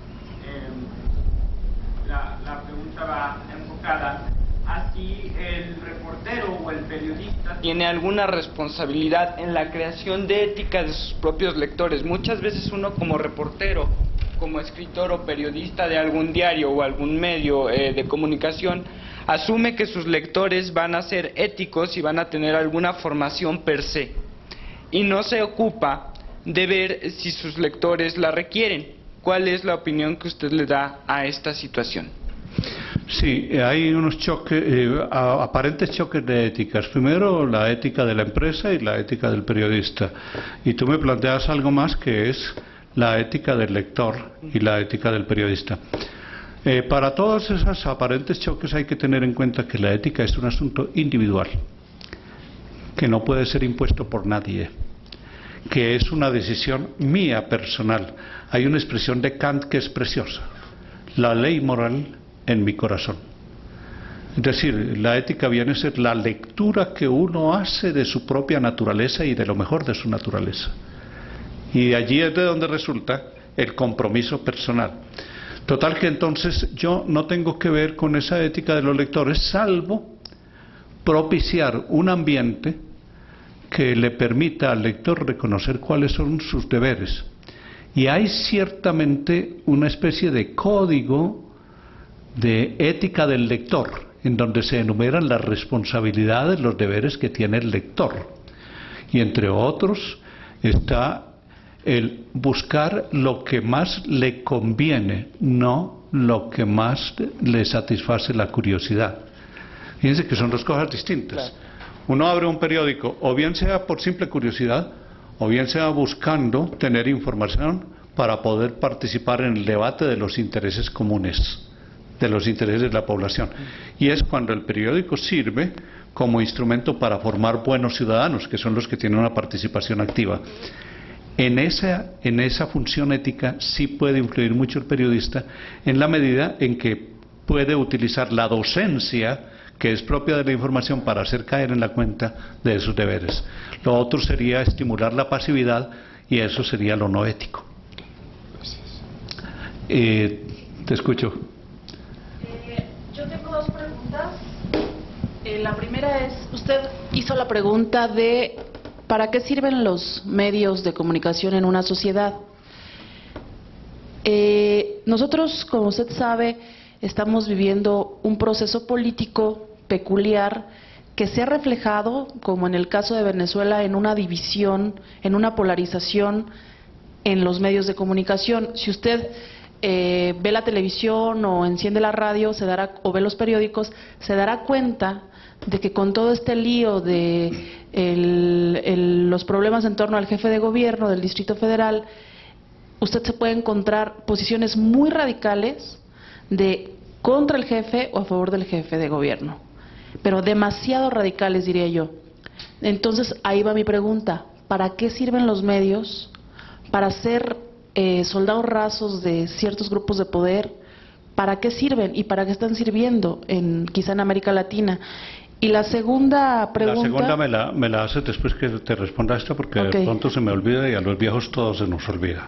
la pregunta va enfocada a si el reportero o el periodista tiene alguna responsabilidad en la creación de ética de sus propios lectores. Muchas veces uno como reportero, como escritor o periodista de algún diario o algún medio de comunicación, asume que sus lectores van a ser éticos y van a tener alguna formación per se, y no se ocupa de ver si sus lectores la requieren. ¿Cuál es la opinión que usted le da a esta situación? Sí, hay unos aparentes choques de éticas. Primero, la ética de la empresa y la ética del periodista. Y tú me planteas algo más, que es la ética del lector y la ética del periodista. Para todos esos aparentes choques hay que tener en cuenta que la ética es un asunto individual, que no puede ser impuesto por nadie, que es una decisión mía personal. Hay una expresión de Kant que es preciosa: la ley moral en mi corazón. Es decir, la ética viene a ser la lectura que uno hace de su propia naturaleza y de lo mejor de su naturaleza. Y allí es de donde resulta el compromiso personal. Total que entonces yo no tengo que ver con esa ética de los lectores, salvo propiciar un ambiente que le permita al lector reconocer cuáles son sus deberes. Y hay ciertamente una especie de código de ética del lector, en donde se enumeran las responsabilidades, los deberes que tiene el lector. Y entre otros está el buscar lo que más le conviene, no lo que más le satisface la curiosidad. Fíjense que son dos cosas distintas. Claro. Uno abre un periódico, o bien sea por simple curiosidad, o bien sea buscando tener información para poder participar en el debate de los intereses comunes, de los intereses de la población. Y es cuando el periódico sirve como instrumento para formar buenos ciudadanos, que son los que tienen una participación activa. En esa función ética sí puede influir mucho el periodista, en la medida en que puede utilizar la docencia que es propia de la información para hacer caer en la cuenta de sus deberes. Lo otro sería estimular la pasividad, y eso sería lo no ético. Te escucho. Yo tengo dos preguntas. La primera es, usted hizo la pregunta de ¿para qué sirven los medios de comunicación en una sociedad? Nosotros, como usted sabe, estamos viviendo un proceso político peculiar que se ha reflejado, como en el caso de Venezuela, en una división, en una polarización en los medios de comunicación. Si usted ve la televisión o enciende la radio o ve los periódicos, se dará cuenta de que con todo este lío de los problemas en torno al jefe de gobierno del Distrito Federal, usted se puede encontrar posiciones muy radicales de contra el jefe o a favor del jefe de gobierno, pero demasiado radicales, diría yo. Entonces ahí va mi pregunta: ¿para qué sirven los medios? ¿Para ser soldados rasos de ciertos grupos de poder? ¿Para qué sirven y para qué están sirviendo quizá en América Latina? Y la segunda pregunta... La segunda me la haces después que te responda esta, porque de pronto se me olvida, y a los viejos todo se nos olvida.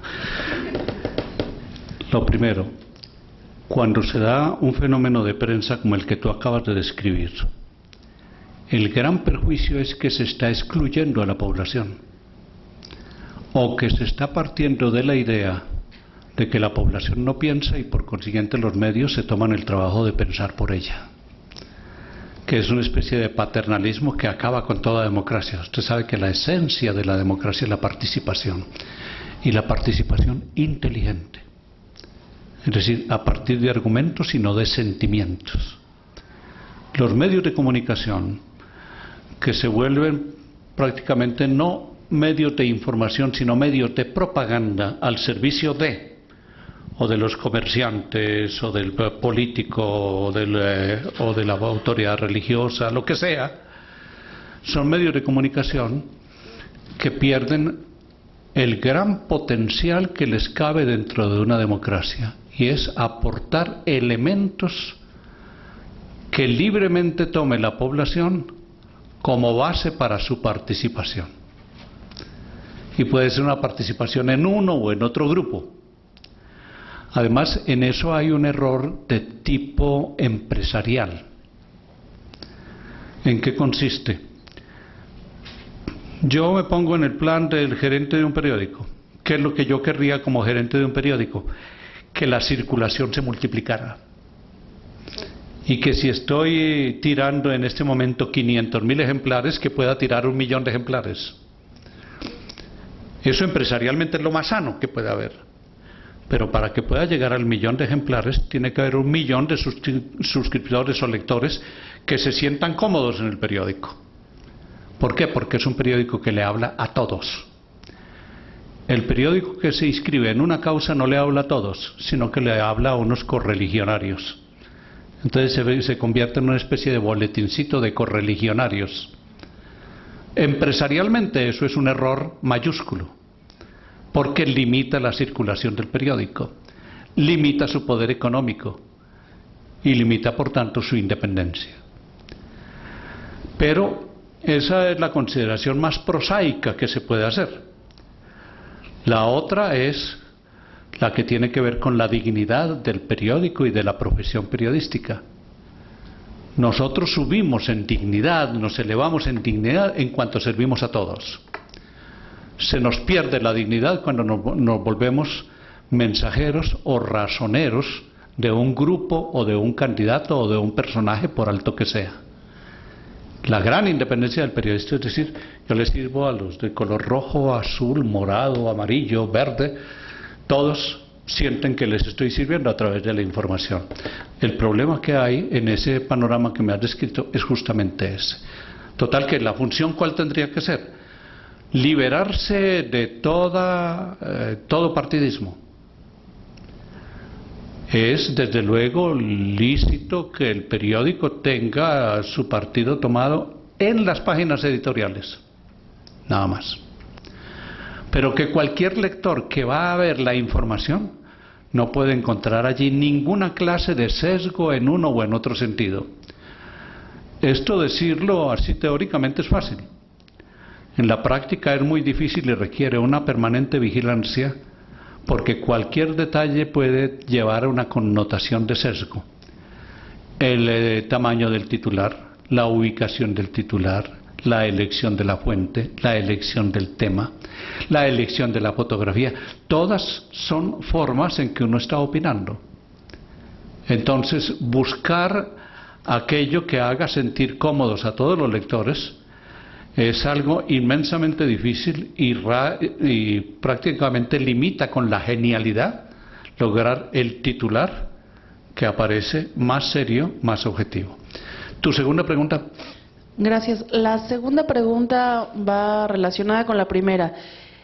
Lo primero, cuando se da un fenómeno de prensa como el que tú acabas de describir, el gran perjuicio es que se está excluyendo a la población, o que se está partiendo de la idea de que la población no piensa y por consiguiente los medios se toman el trabajo de pensar por ella, que es una especie de paternalismo que acaba con toda democracia. Usted sabe que la esencia de la democracia es la participación, y la participación inteligente, es decir, a partir de argumentos y no de sentimientos. Los medios de comunicación, que se vuelven prácticamente no medios de información, sino medios de propaganda al servicio de, o de los comerciantes, o del político, o de la autoridad religiosa, lo que sea, son medios de comunicación que pierden el gran potencial que les cabe dentro de una democracia, y es aportar elementos que libremente tome la población como base para su participación. Y puede ser una participación en uno o en otro grupo. Además, en eso hay un error de tipo empresarial. ¿En qué consiste? Yo me pongo en el plan del gerente de un periódico. ¿Qué es lo que yo querría como gerente de un periódico? Que la circulación se multiplicara. Y que si estoy tirando en este momento 500.000 ejemplares, que pueda tirar 1 millón de ejemplares. Eso empresarialmente es lo más sano que puede haber. Pero para que pueda llegar al 1 millón de ejemplares, tiene que haber 1 millón de suscriptores o lectores que se sientan cómodos en el periódico. ¿Por qué? Porque es un periódico que le habla a todos. El periódico que se inscribe en una causa no le habla a todos, sino que le habla a unos correligionarios. Entonces se convierte en una especie de boletincito de correligionarios. Empresarialmente eso es un error mayúsculo, porque limita la circulación del periódico, limita su poder económico y limita por tanto su independencia. Pero esa es la consideración más prosaica que se puede hacer. La otra es la que tiene que ver con la dignidad del periódico y de la profesión periodística. Nosotros subimos en dignidad, nos elevamos en dignidad en cuanto servimos a todos. Se nos pierde la dignidad cuando nos volvemos mensajeros o rasoneros de un grupo o de un candidato o de un personaje, por alto que sea. La gran independencia del periodista, es decir, yo le sirvo a los de color rojo, azul, morado, amarillo, verde, todos sienten que les estoy sirviendo a través de la información. El problema que hay en ese panorama que me has descrito es justamente ese. Total, que la función, ¿cuál tendría que ser? Liberarse de todo partidismo. Es desde luego lícito que el periódico tenga su partido tomado en las páginas editoriales, nada más. Pero que cualquier lector que va a ver la información no puede encontrar allí ninguna clase de sesgo en uno o en otro sentido. Esto decirlo así teóricamente es fácil. En la práctica es muy difícil y requiere una permanente vigilancia, porque cualquier detalle puede llevar a una connotación de sesgo. El tamaño del titular, la ubicación del titular, la elección de la fuente, la elección del tema, la elección de la fotografía, todas son formas en que uno está opinando. Entonces, buscar aquello que haga sentir cómodos a todos los lectores es algo inmensamente difícil y prácticamente limita con la genialidad lograr el titular que aparece más serio, más objetivo. Tu segunda pregunta. Gracias. La segunda pregunta va relacionada con la primera.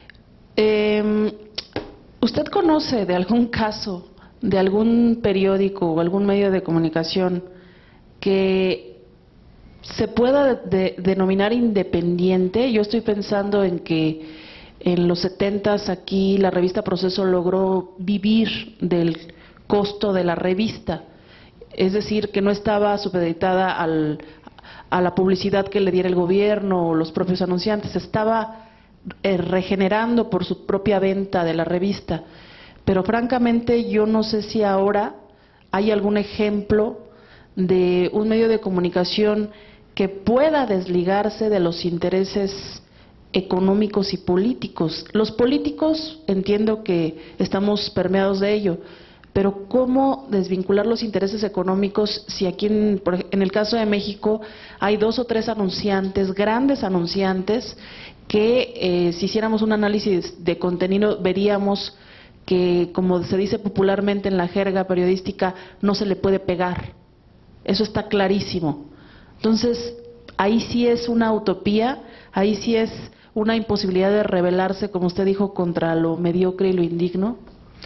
¿Usted conoce de algún caso, de algún periódico o algún medio de comunicación que se pueda denominar independiente? Yo estoy pensando en que en los 70s aquí la revista Proceso logró vivir del costo de la revista, es decir, que no estaba supeditada a la publicidad que le diera el gobierno o los propios anunciantes, estaba regenerando por su propia venta de la revista. Pero francamente yo no sé si ahora hay algún ejemplo de un medio de comunicación que pueda desligarse de los intereses económicos y políticos. Los políticos entiendo que estamos permeados de ello, pero ¿cómo desvincular los intereses económicos si aquí en el caso de México hay 2 o 3 anunciantes, grandes anunciantes, que si hiciéramos un análisis de contenido veríamos que, como se dice popularmente en la jerga periodística, no se le puede pegar? Eso está clarísimo. Entonces, ahí sí es una utopía, ahí sí es una imposibilidad de rebelarse, como usted dijo, contra lo mediocre y lo indigno.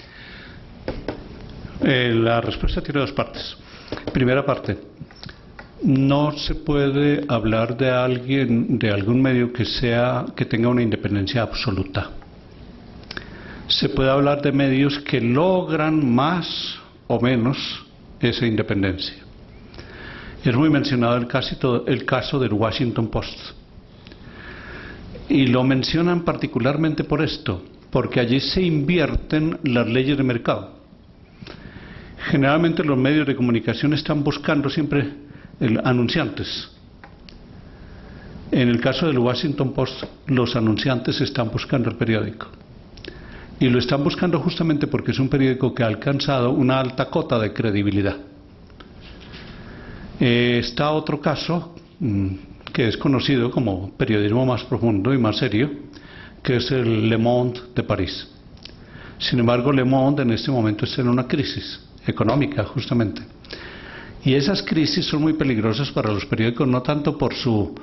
La respuesta tiene 2 partes. Primera parte, no se puede hablar de alguien, de algún medio que tenga una independencia absoluta. Se puede hablar de medios que logran más o menos esa independencia. Es muy mencionado el caso del Washington Post. Y lo mencionan particularmente por esto, porque allí se invierten las leyes de mercado. Generalmente los medios de comunicación están buscando siempre anunciantes. En el caso del Washington Post, los anunciantes están buscando el periódico. Y lo están buscando justamente porque es un periódico que ha alcanzado una alta cota de credibilidad. Está otro caso que es conocido como periodismo más profundo y más serio, que es el Le Monde de París. Sin embargo, Le Monde en este momento está en una crisis económica, justamente. Y esas crisis son muy peligrosas para los periódicos, no tanto por su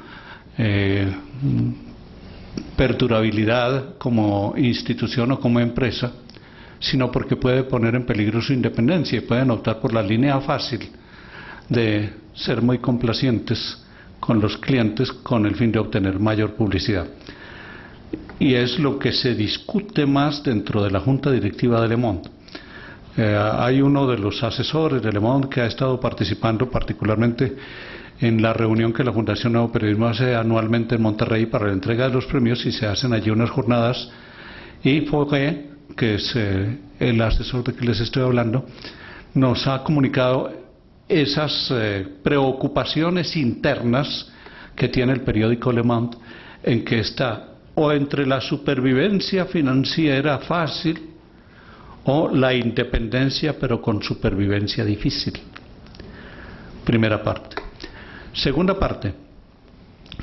perdurabilidad como institución o como empresa, sino porque puede poner en peligro su independencia y pueden optar por la línea fácil de ser muy complacientes con los clientes con el fin de obtener mayor publicidad. Y es lo que se discute más dentro de la junta directiva de Le Monde. Hay uno de los asesores de Le Monde que ha estado participando particularmente en la reunión que la Fundación Nuevo Periodismo hace anualmente en Monterrey para la entrega de los premios, y se hacen allí unas jornadas, y Foguet, que es el asesor de que les estoy hablando, nos ha comunicado esas preocupaciones internas que tiene el periódico Le Monde, en que está o entre la supervivencia financiera fácil o la independencia pero con supervivencia difícil. Primera parte. Segunda parte,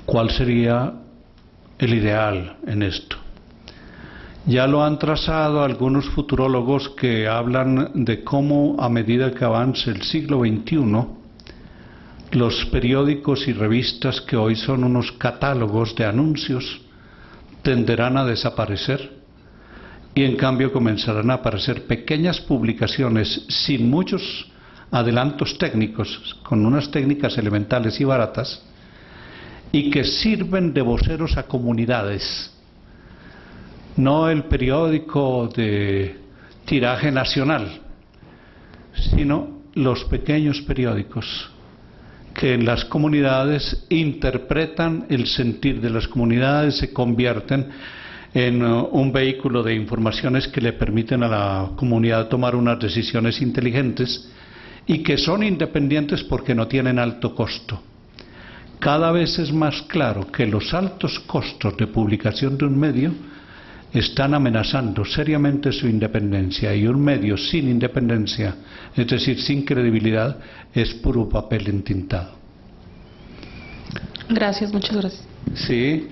¿Cuál sería el ideal en esto? Ya lo han trazado algunos futurólogos que hablan de cómo, a medida que avance el siglo XXI, los periódicos y revistas, que hoy son unos catálogos de anuncios, tenderán a desaparecer y en cambio comenzarán a aparecer pequeñas publicaciones sin muchos adelantos técnicos, con unas técnicas elementales y baratas, y que sirven de voceros a comunidades. No el periódico de tiraje nacional, sino los pequeños periódicos que en las comunidades interpretan el sentir de las comunidades, se convierten en un vehículo de informaciones que le permiten a la comunidad tomar unas decisiones inteligentes y que son independientes porque no tienen alto costo. Cada vez es más claro que los altos costos de publicación de un medio están amenazando seriamente su independencia, y un medio sin independencia, es decir, sin credibilidad, es puro papel entintado. Gracias, muchas gracias. Sí.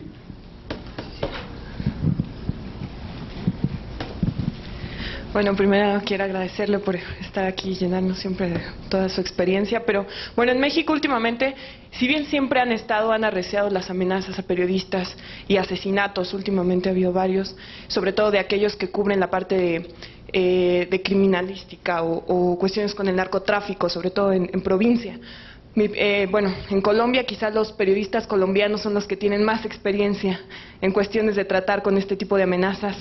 Bueno, primero quiero agradecerle por estar aquí y llenarnos siempre de toda su experiencia, pero bueno, en México últimamente, si bien siempre han arreciado las amenazas a periodistas y asesinatos, últimamente ha habido varios, sobre todo de aquellos que cubren la parte de criminalística o cuestiones con el narcotráfico, sobre todo en provincia. Bueno, en Colombia quizás los periodistas colombianos son los que tienen más experiencia en cuestiones de tratar con este tipo de amenazas.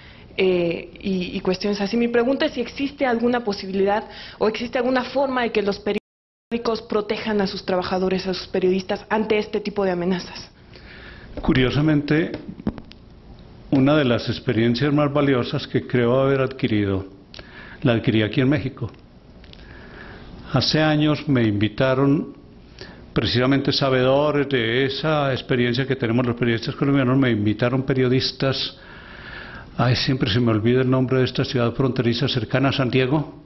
Y cuestiones así. Mi pregunta es si existe alguna posibilidad o existe alguna forma de que los periódicos protejan a sus trabajadores, a sus periodistas, ante este tipo de amenazas. Curiosamente, una de las experiencias más valiosas que creo haber adquirido, la adquirí aquí en México. Hace años me invitaron, precisamente sabedores de esa experiencia que tenemos los periodistas colombianos, me invitaron periodistas. Ay, siempre se me olvida el nombre de esta ciudad fronteriza cercana a San Diego.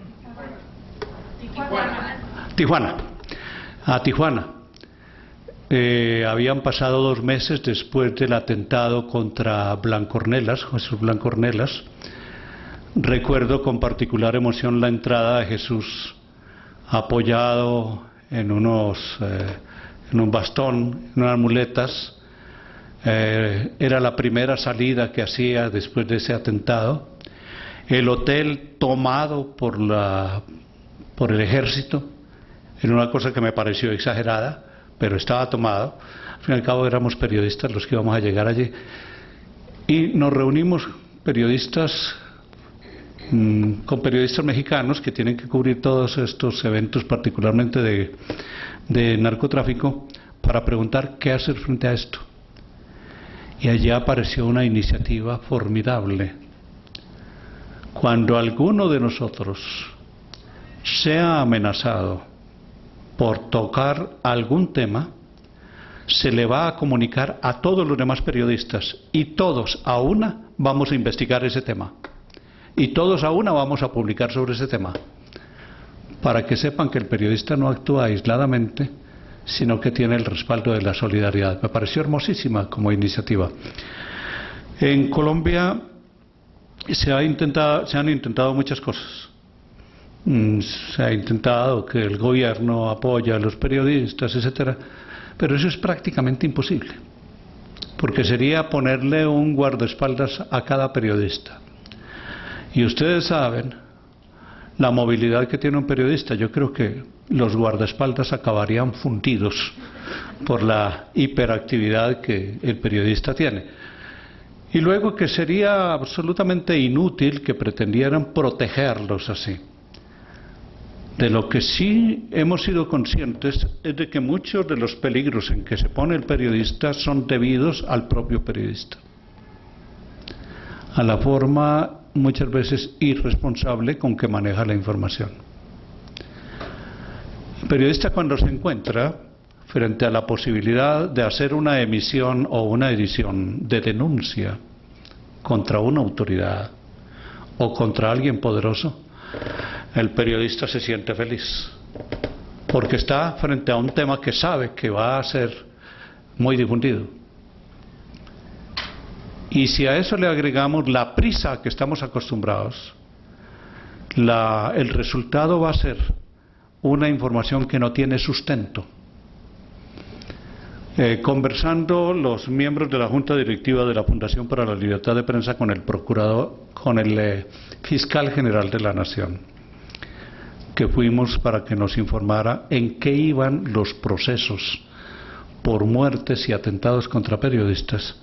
Tijuana. A Tijuana. Habían pasado 2 meses después del atentado contra Blancornelas, Jesús Blancornelas. Recuerdo con particular emoción la entrada de Jesús apoyado en un bastón, en unas muletas. Era la primera salida que hacía después de ese atentado. El hotel tomado por el ejército, era una cosa que me pareció exagerada, pero estaba tomado. Al fin y al cabo éramos periodistas los que íbamos a llegar allí. Y nos reunimos periodistas con periodistas mexicanos que tienen que cubrir todos estos eventos, particularmente de narcotráfico, para preguntar qué hacer frente a esto. Y allí apareció una iniciativa formidable. Cuando alguno de nosotros sea amenazado por tocar algún tema, se le va a comunicar a todos los demás periodistas, y todos a una vamos a investigar ese tema, y todos a una vamos a publicar sobre ese tema, para que sepan que el periodista no actúa aisladamente, sino que tiene el respaldo de la solidaridad. Me pareció hermosísima como iniciativa. En Colombia se han intentado muchas cosas. Se ha intentado que el gobierno apoye a los periodistas, etcétera, pero eso es prácticamente imposible, porque sería ponerle un guardaespaldas a cada periodista. Y ustedes saben la movilidad que tiene un periodista. Yo creo que los guardaespaldas acabarían fundidos por la hiperactividad que el periodista tiene. Y luego que sería absolutamente inútil que pretendieran protegerlos así. De lo que sí hemos sido conscientes es de que muchos de los peligros en que se pone el periodista son debidos al propio periodista, a la forma muchas veces irresponsable con que maneja la información. El periodista, cuando se encuentra frente a la posibilidad de hacer una emisión o una edición de denuncia contra una autoridad o contra alguien poderoso, el periodista se siente feliz, porque está frente a un tema que sabe que va a ser muy difundido. Y si a eso le agregamos la prisa a que estamos acostumbrados, el resultado va a ser una información que no tiene sustento. Conversando los miembros de la Junta Directiva de la Fundación para la Libertad de Prensa con el procurador, con el fiscal general de la Nación, que fuimos para que nos informara en qué iban los procesos por muertes y atentados contra periodistas.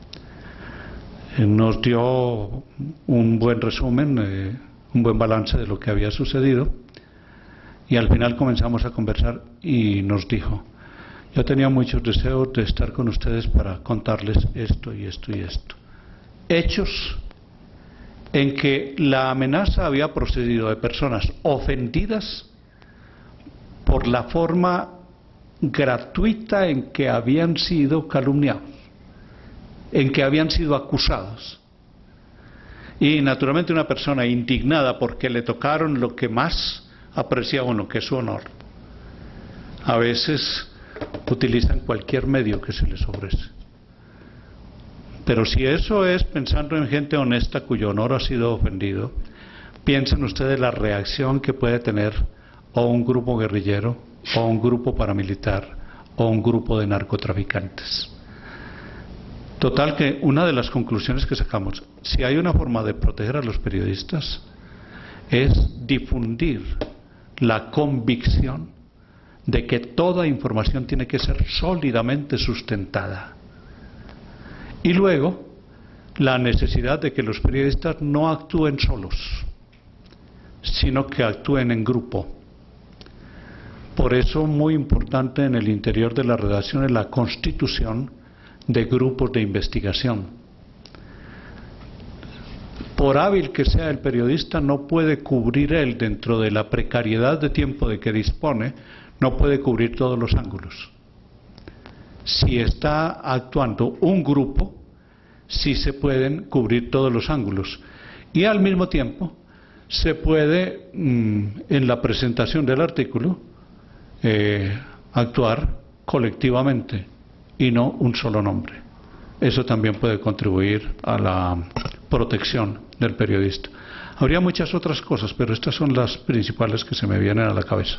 Nos dio un buen resumen, un buen balance de lo que había sucedido, y al final comenzamos a conversar y nos dijo: yo tenía muchos deseos de estar con ustedes para contarles esto y esto y esto. Hechos en que la amenaza había procedido de personas ofendidas por la forma gratuita en que habían sido calumniados, en que habían sido acusados. Y naturalmente una persona indignada porque le tocaron lo que más apreciaba, lo que es su honor. A veces utilizan cualquier medio que se les ofrece. Pero si eso es pensando en gente honesta cuyo honor ha sido ofendido, piensen ustedes la reacción que puede tener o un grupo guerrillero, o un grupo paramilitar, o un grupo de narcotraficantes. Total que una de las conclusiones que sacamos, si hay una forma de proteger a los periodistas, es difundir la convicción de que toda información tiene que ser sólidamente sustentada. Y luego, la necesidad de que los periodistas no actúen solos, sino que actúen en grupo. Por eso, muy importante en el interior de la redacción es la constitución de grupos de investigación. Por hábil que sea el periodista, no puede cubrir él, dentro de la precariedad de tiempo de que dispone, no puede cubrir todos los ángulos. Si está actuando un grupo, sí se pueden cubrir todos los ángulos. Y al mismo tiempo, se puede, en la presentación del artículo, actuar colectivamente y no un solo nombre. Eso también puede contribuir a la protección del periodista. Habría muchas otras cosas, pero estas son las principales que se me vienen a la cabeza.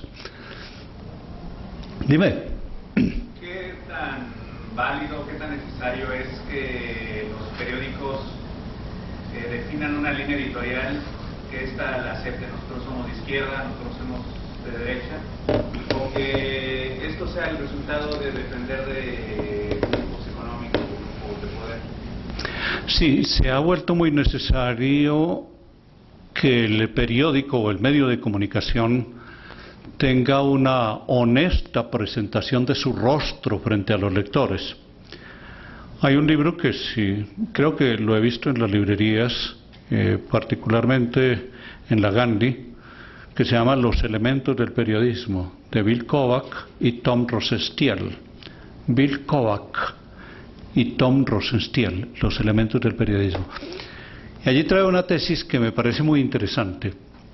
Dime. ¿Qué tan válido, qué tan necesario es que los periódicos definan una línea editorial, que ésta la acepte? Nosotros somos de izquierda, nosotros somos de derecha, o que esto sea el resultado de depender de grupos económicos, grupos de poder? Sí, se ha vuelto muy necesario que el periódico o el medio de comunicación tenga una honesta presentación de su rostro frente a los lectores. Hay un libro que sí, creo que lo he visto en las librerías, particularmente en la Gandhi, que se llama Los elementos del periodismo, de Bill Kovac y Tom Rosenstiel. Bill Kovac y Tom Rosenstiel, Los elementos del periodismo. Y allí trae una tesis que me parece muy interesante.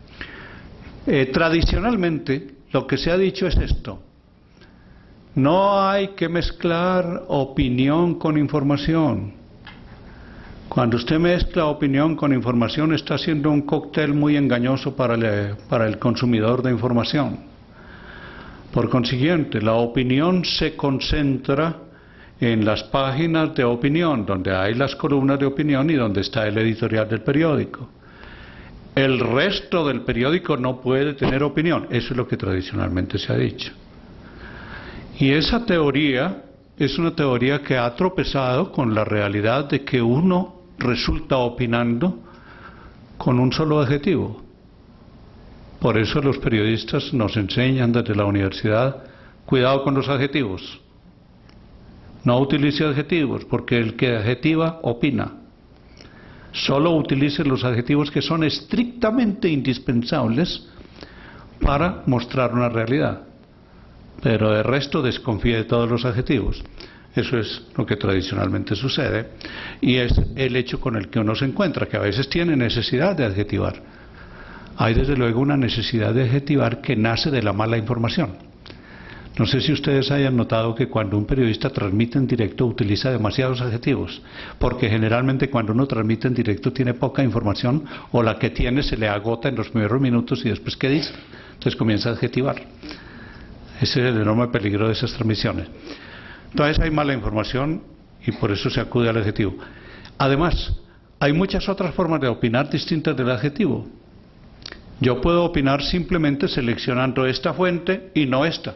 Tradicionalmente, lo que se ha dicho es esto: no hay que mezclar opinión con información. Cuando usted mezcla opinión con información, está haciendo un cóctel muy engañoso para el consumidor de información. Por consiguiente, la opinión se concentra en las páginas de opinión, donde hay las columnas de opinión y donde está el editorial del periódico. El resto del periódico no puede tener opinión. Eso es lo que tradicionalmente se ha dicho. Y esa teoría es una teoría que ha tropezado con la realidad de que uno resulta opinando con un solo adjetivo. Por eso los periodistas nos enseñan desde la universidad: cuidado con los adjetivos. No utilice adjetivos, porque el que adjetiva opina. Solo utilice los adjetivos que son estrictamente indispensables para mostrar una realidad. Pero de resto desconfíe de todos los adjetivos. Eso es lo que tradicionalmente sucede, y es el hecho con el que uno se encuentra, que a veces tiene necesidad de adjetivar. Hay desde luego una necesidad de adjetivar que nace de la mala información. No sé si ustedes hayan notado que cuando un periodista transmite en directo utiliza demasiados adjetivos, porque generalmente cuando uno transmite en directo tiene poca información o la que tiene se le agota en los primeros minutos y después ¿qué dice? Entonces comienza a adjetivar. Ese es el enorme peligro de esas transmisiones. Entonces hay mala información y por eso se acude al adjetivo. Además, hay muchas otras formas de opinar distintas del adjetivo. Yo puedo opinar simplemente seleccionando esta fuente y no esta.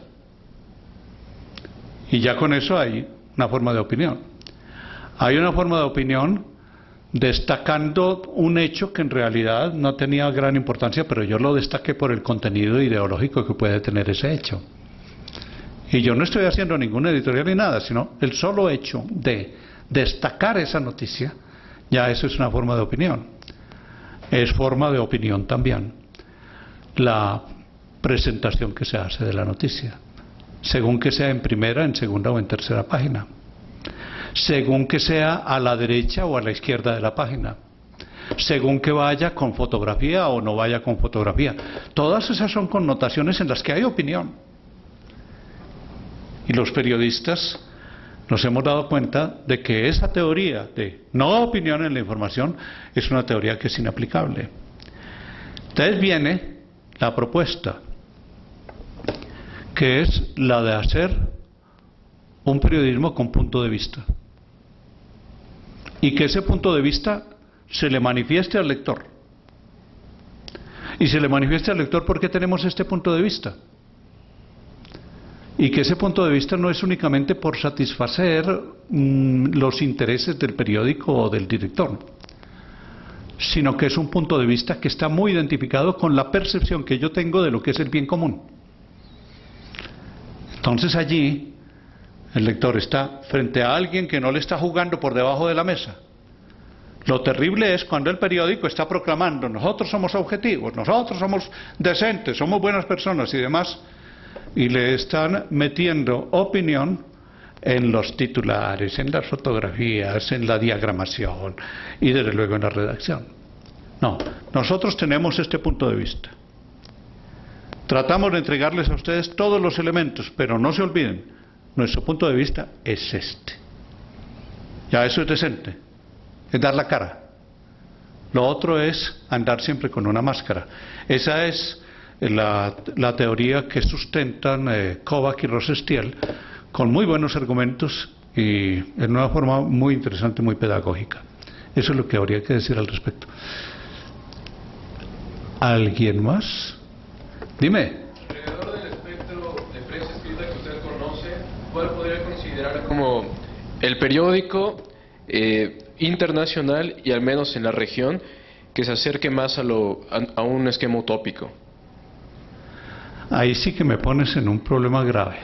Y ya con eso hay una forma de opinión. Hay una forma de opinión destacando un hecho que en realidad no tenía gran importancia, pero yo lo destaqué por el contenido ideológico que puede tener ese hecho. Y yo no estoy haciendo ningún editorial ni nada, sino el solo hecho de destacar esa noticia, ya eso es una forma de opinión. Es forma de opinión también la presentación que se hace de la noticia, según que sea en primera, en segunda o en tercera página, según que sea a la derecha o a la izquierda de la página, según que vaya con fotografía o no vaya con fotografía. Todas esas son connotaciones en las que hay opinión. Y los periodistas nos hemos dado cuenta de que esa teoría de no opinión en la información es una teoría que es inaplicable. Entonces viene la propuesta, que es la de hacer un periodismo con punto de vista. Y que ese punto de vista se le manifieste al lector. Y se le manifieste al lector porque tenemos este punto de vista. Y que ese punto de vista no es únicamente por satisfacer los intereses del periódico o del director, sino que es un punto de vista que está muy identificado con la percepción que yo tengo de lo que es el bien común. Entonces allí el lector está frente a alguien que no le está jugando por debajo de la mesa. Lo terrible es cuando el periódico está proclamando: nosotros somos objetivos, nosotros somos decentes, somos buenas personas y demás, y le están metiendo opinión en los titulares, en las fotografías, en la diagramación y desde luego en la redacción. No, nosotros tenemos este punto de vista. Tratamos de entregarles a ustedes todos los elementos, pero no se olviden, nuestro punto de vista es este. Ya eso es decente, es dar la cara. Lo otro es andar siempre con una máscara. Esa es la teoría que sustentan Kovac y Rosestiel, con muy buenos argumentos y en una forma muy interesante, muy pedagógica. Eso es lo que habría que decir al respecto. ¿Alguien más? Dime. Alrededor del espectro de prensa escrita que usted conoce, ¿cuál podría considerar como el periódico internacional y al menos en la región que se acerque más a un esquema utópico? Ahí sí que me pones en un problema grave,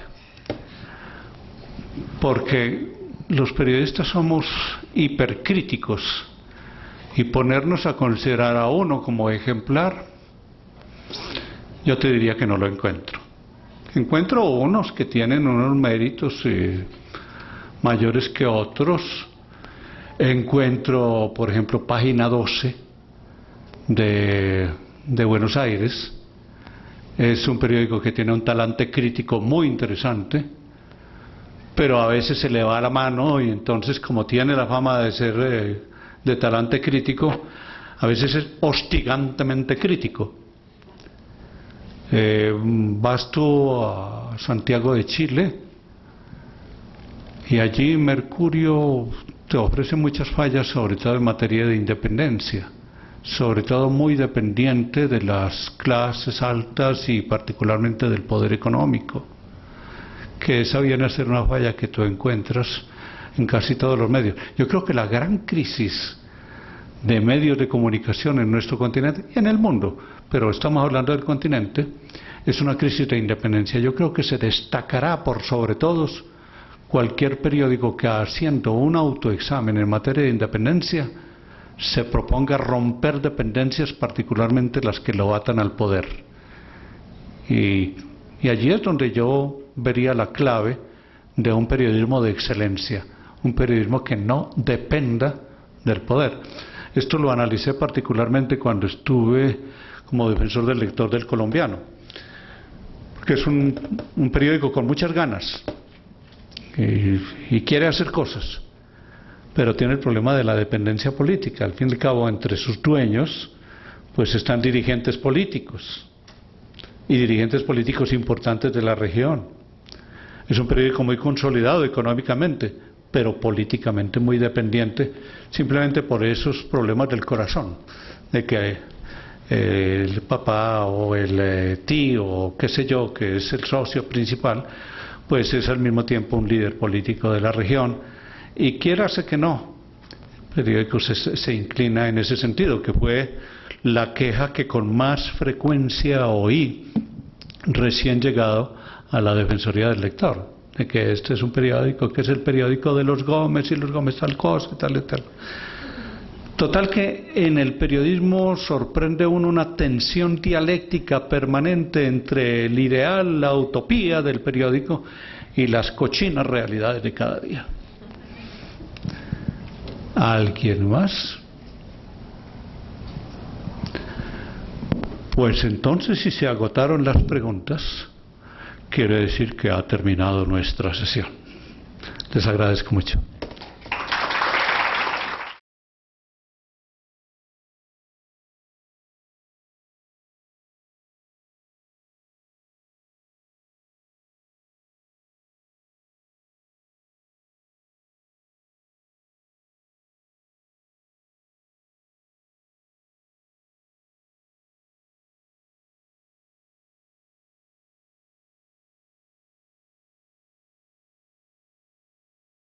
porque los periodistas somos hipercríticos y ponernos a considerar a uno como ejemplar, yo te diría que no lo encuentro. Encuentro unos que tienen unos méritos mayores que otros. Encuentro, por ejemplo, Página 12 de Buenos Aires. Es un periódico que tiene un talante crítico muy interesante, pero a veces se le va la mano y entonces, como tiene la fama de ser de talante crítico, a veces es hostigantemente crítico. Vas tú a Santiago de Chile y allí Mercurio te ofrece muchas fallas, sobre todo en materia de independencia, sobre todo muy dependiente de las clases altas y particularmente del poder económico, que esa viene a ser una falla que tú encuentras en casi todos los medios. Yo creo que la gran crisis de medios de comunicación en nuestro continente y en el mundo, pero estamos hablando del continente, es una crisis de independencia. Yo creo que se destacará por sobre todos cualquier periódico que, haciendo un autoexamen en materia de independencia, se proponga romper dependencias, particularmente las que lo atan al poder. Y allí es donde yo vería la clave de un periodismo de excelencia, un periodismo que no dependa del poder. Esto lo analicé particularmente cuando estuve como defensor del lector del Colombiano. porque es un periódico con muchas ganas y quiere hacer cosas, pero tiene el problema de la dependencia política. Al fin y al cabo, entre sus dueños pues están dirigentes políticos y dirigentes políticos importantes de la región. Es un periódico muy consolidado económicamente, pero políticamente muy dependiente, simplemente por esos problemas del corazón, de que el papá o el tío o qué sé yo, que es el socio principal, pues es al mismo tiempo un líder político de la región, y quiérase que no, el periódico se inclina en ese sentido, que fue la queja que con más frecuencia oí recién llegado a la Defensoría del Lector, de que este es un periódico, que es el periódico de los Gómez, y los Gómez tal cosa y tal y tal. Total que en el periodismo sorprende uno una tensión dialéctica permanente entre el ideal, la utopía del periódico y las cochinas realidades de cada día. ¿Alguien más? Pues entonces, si se agotaron las preguntas, quiere decir que ha terminado nuestra sesión. Les agradezco mucho.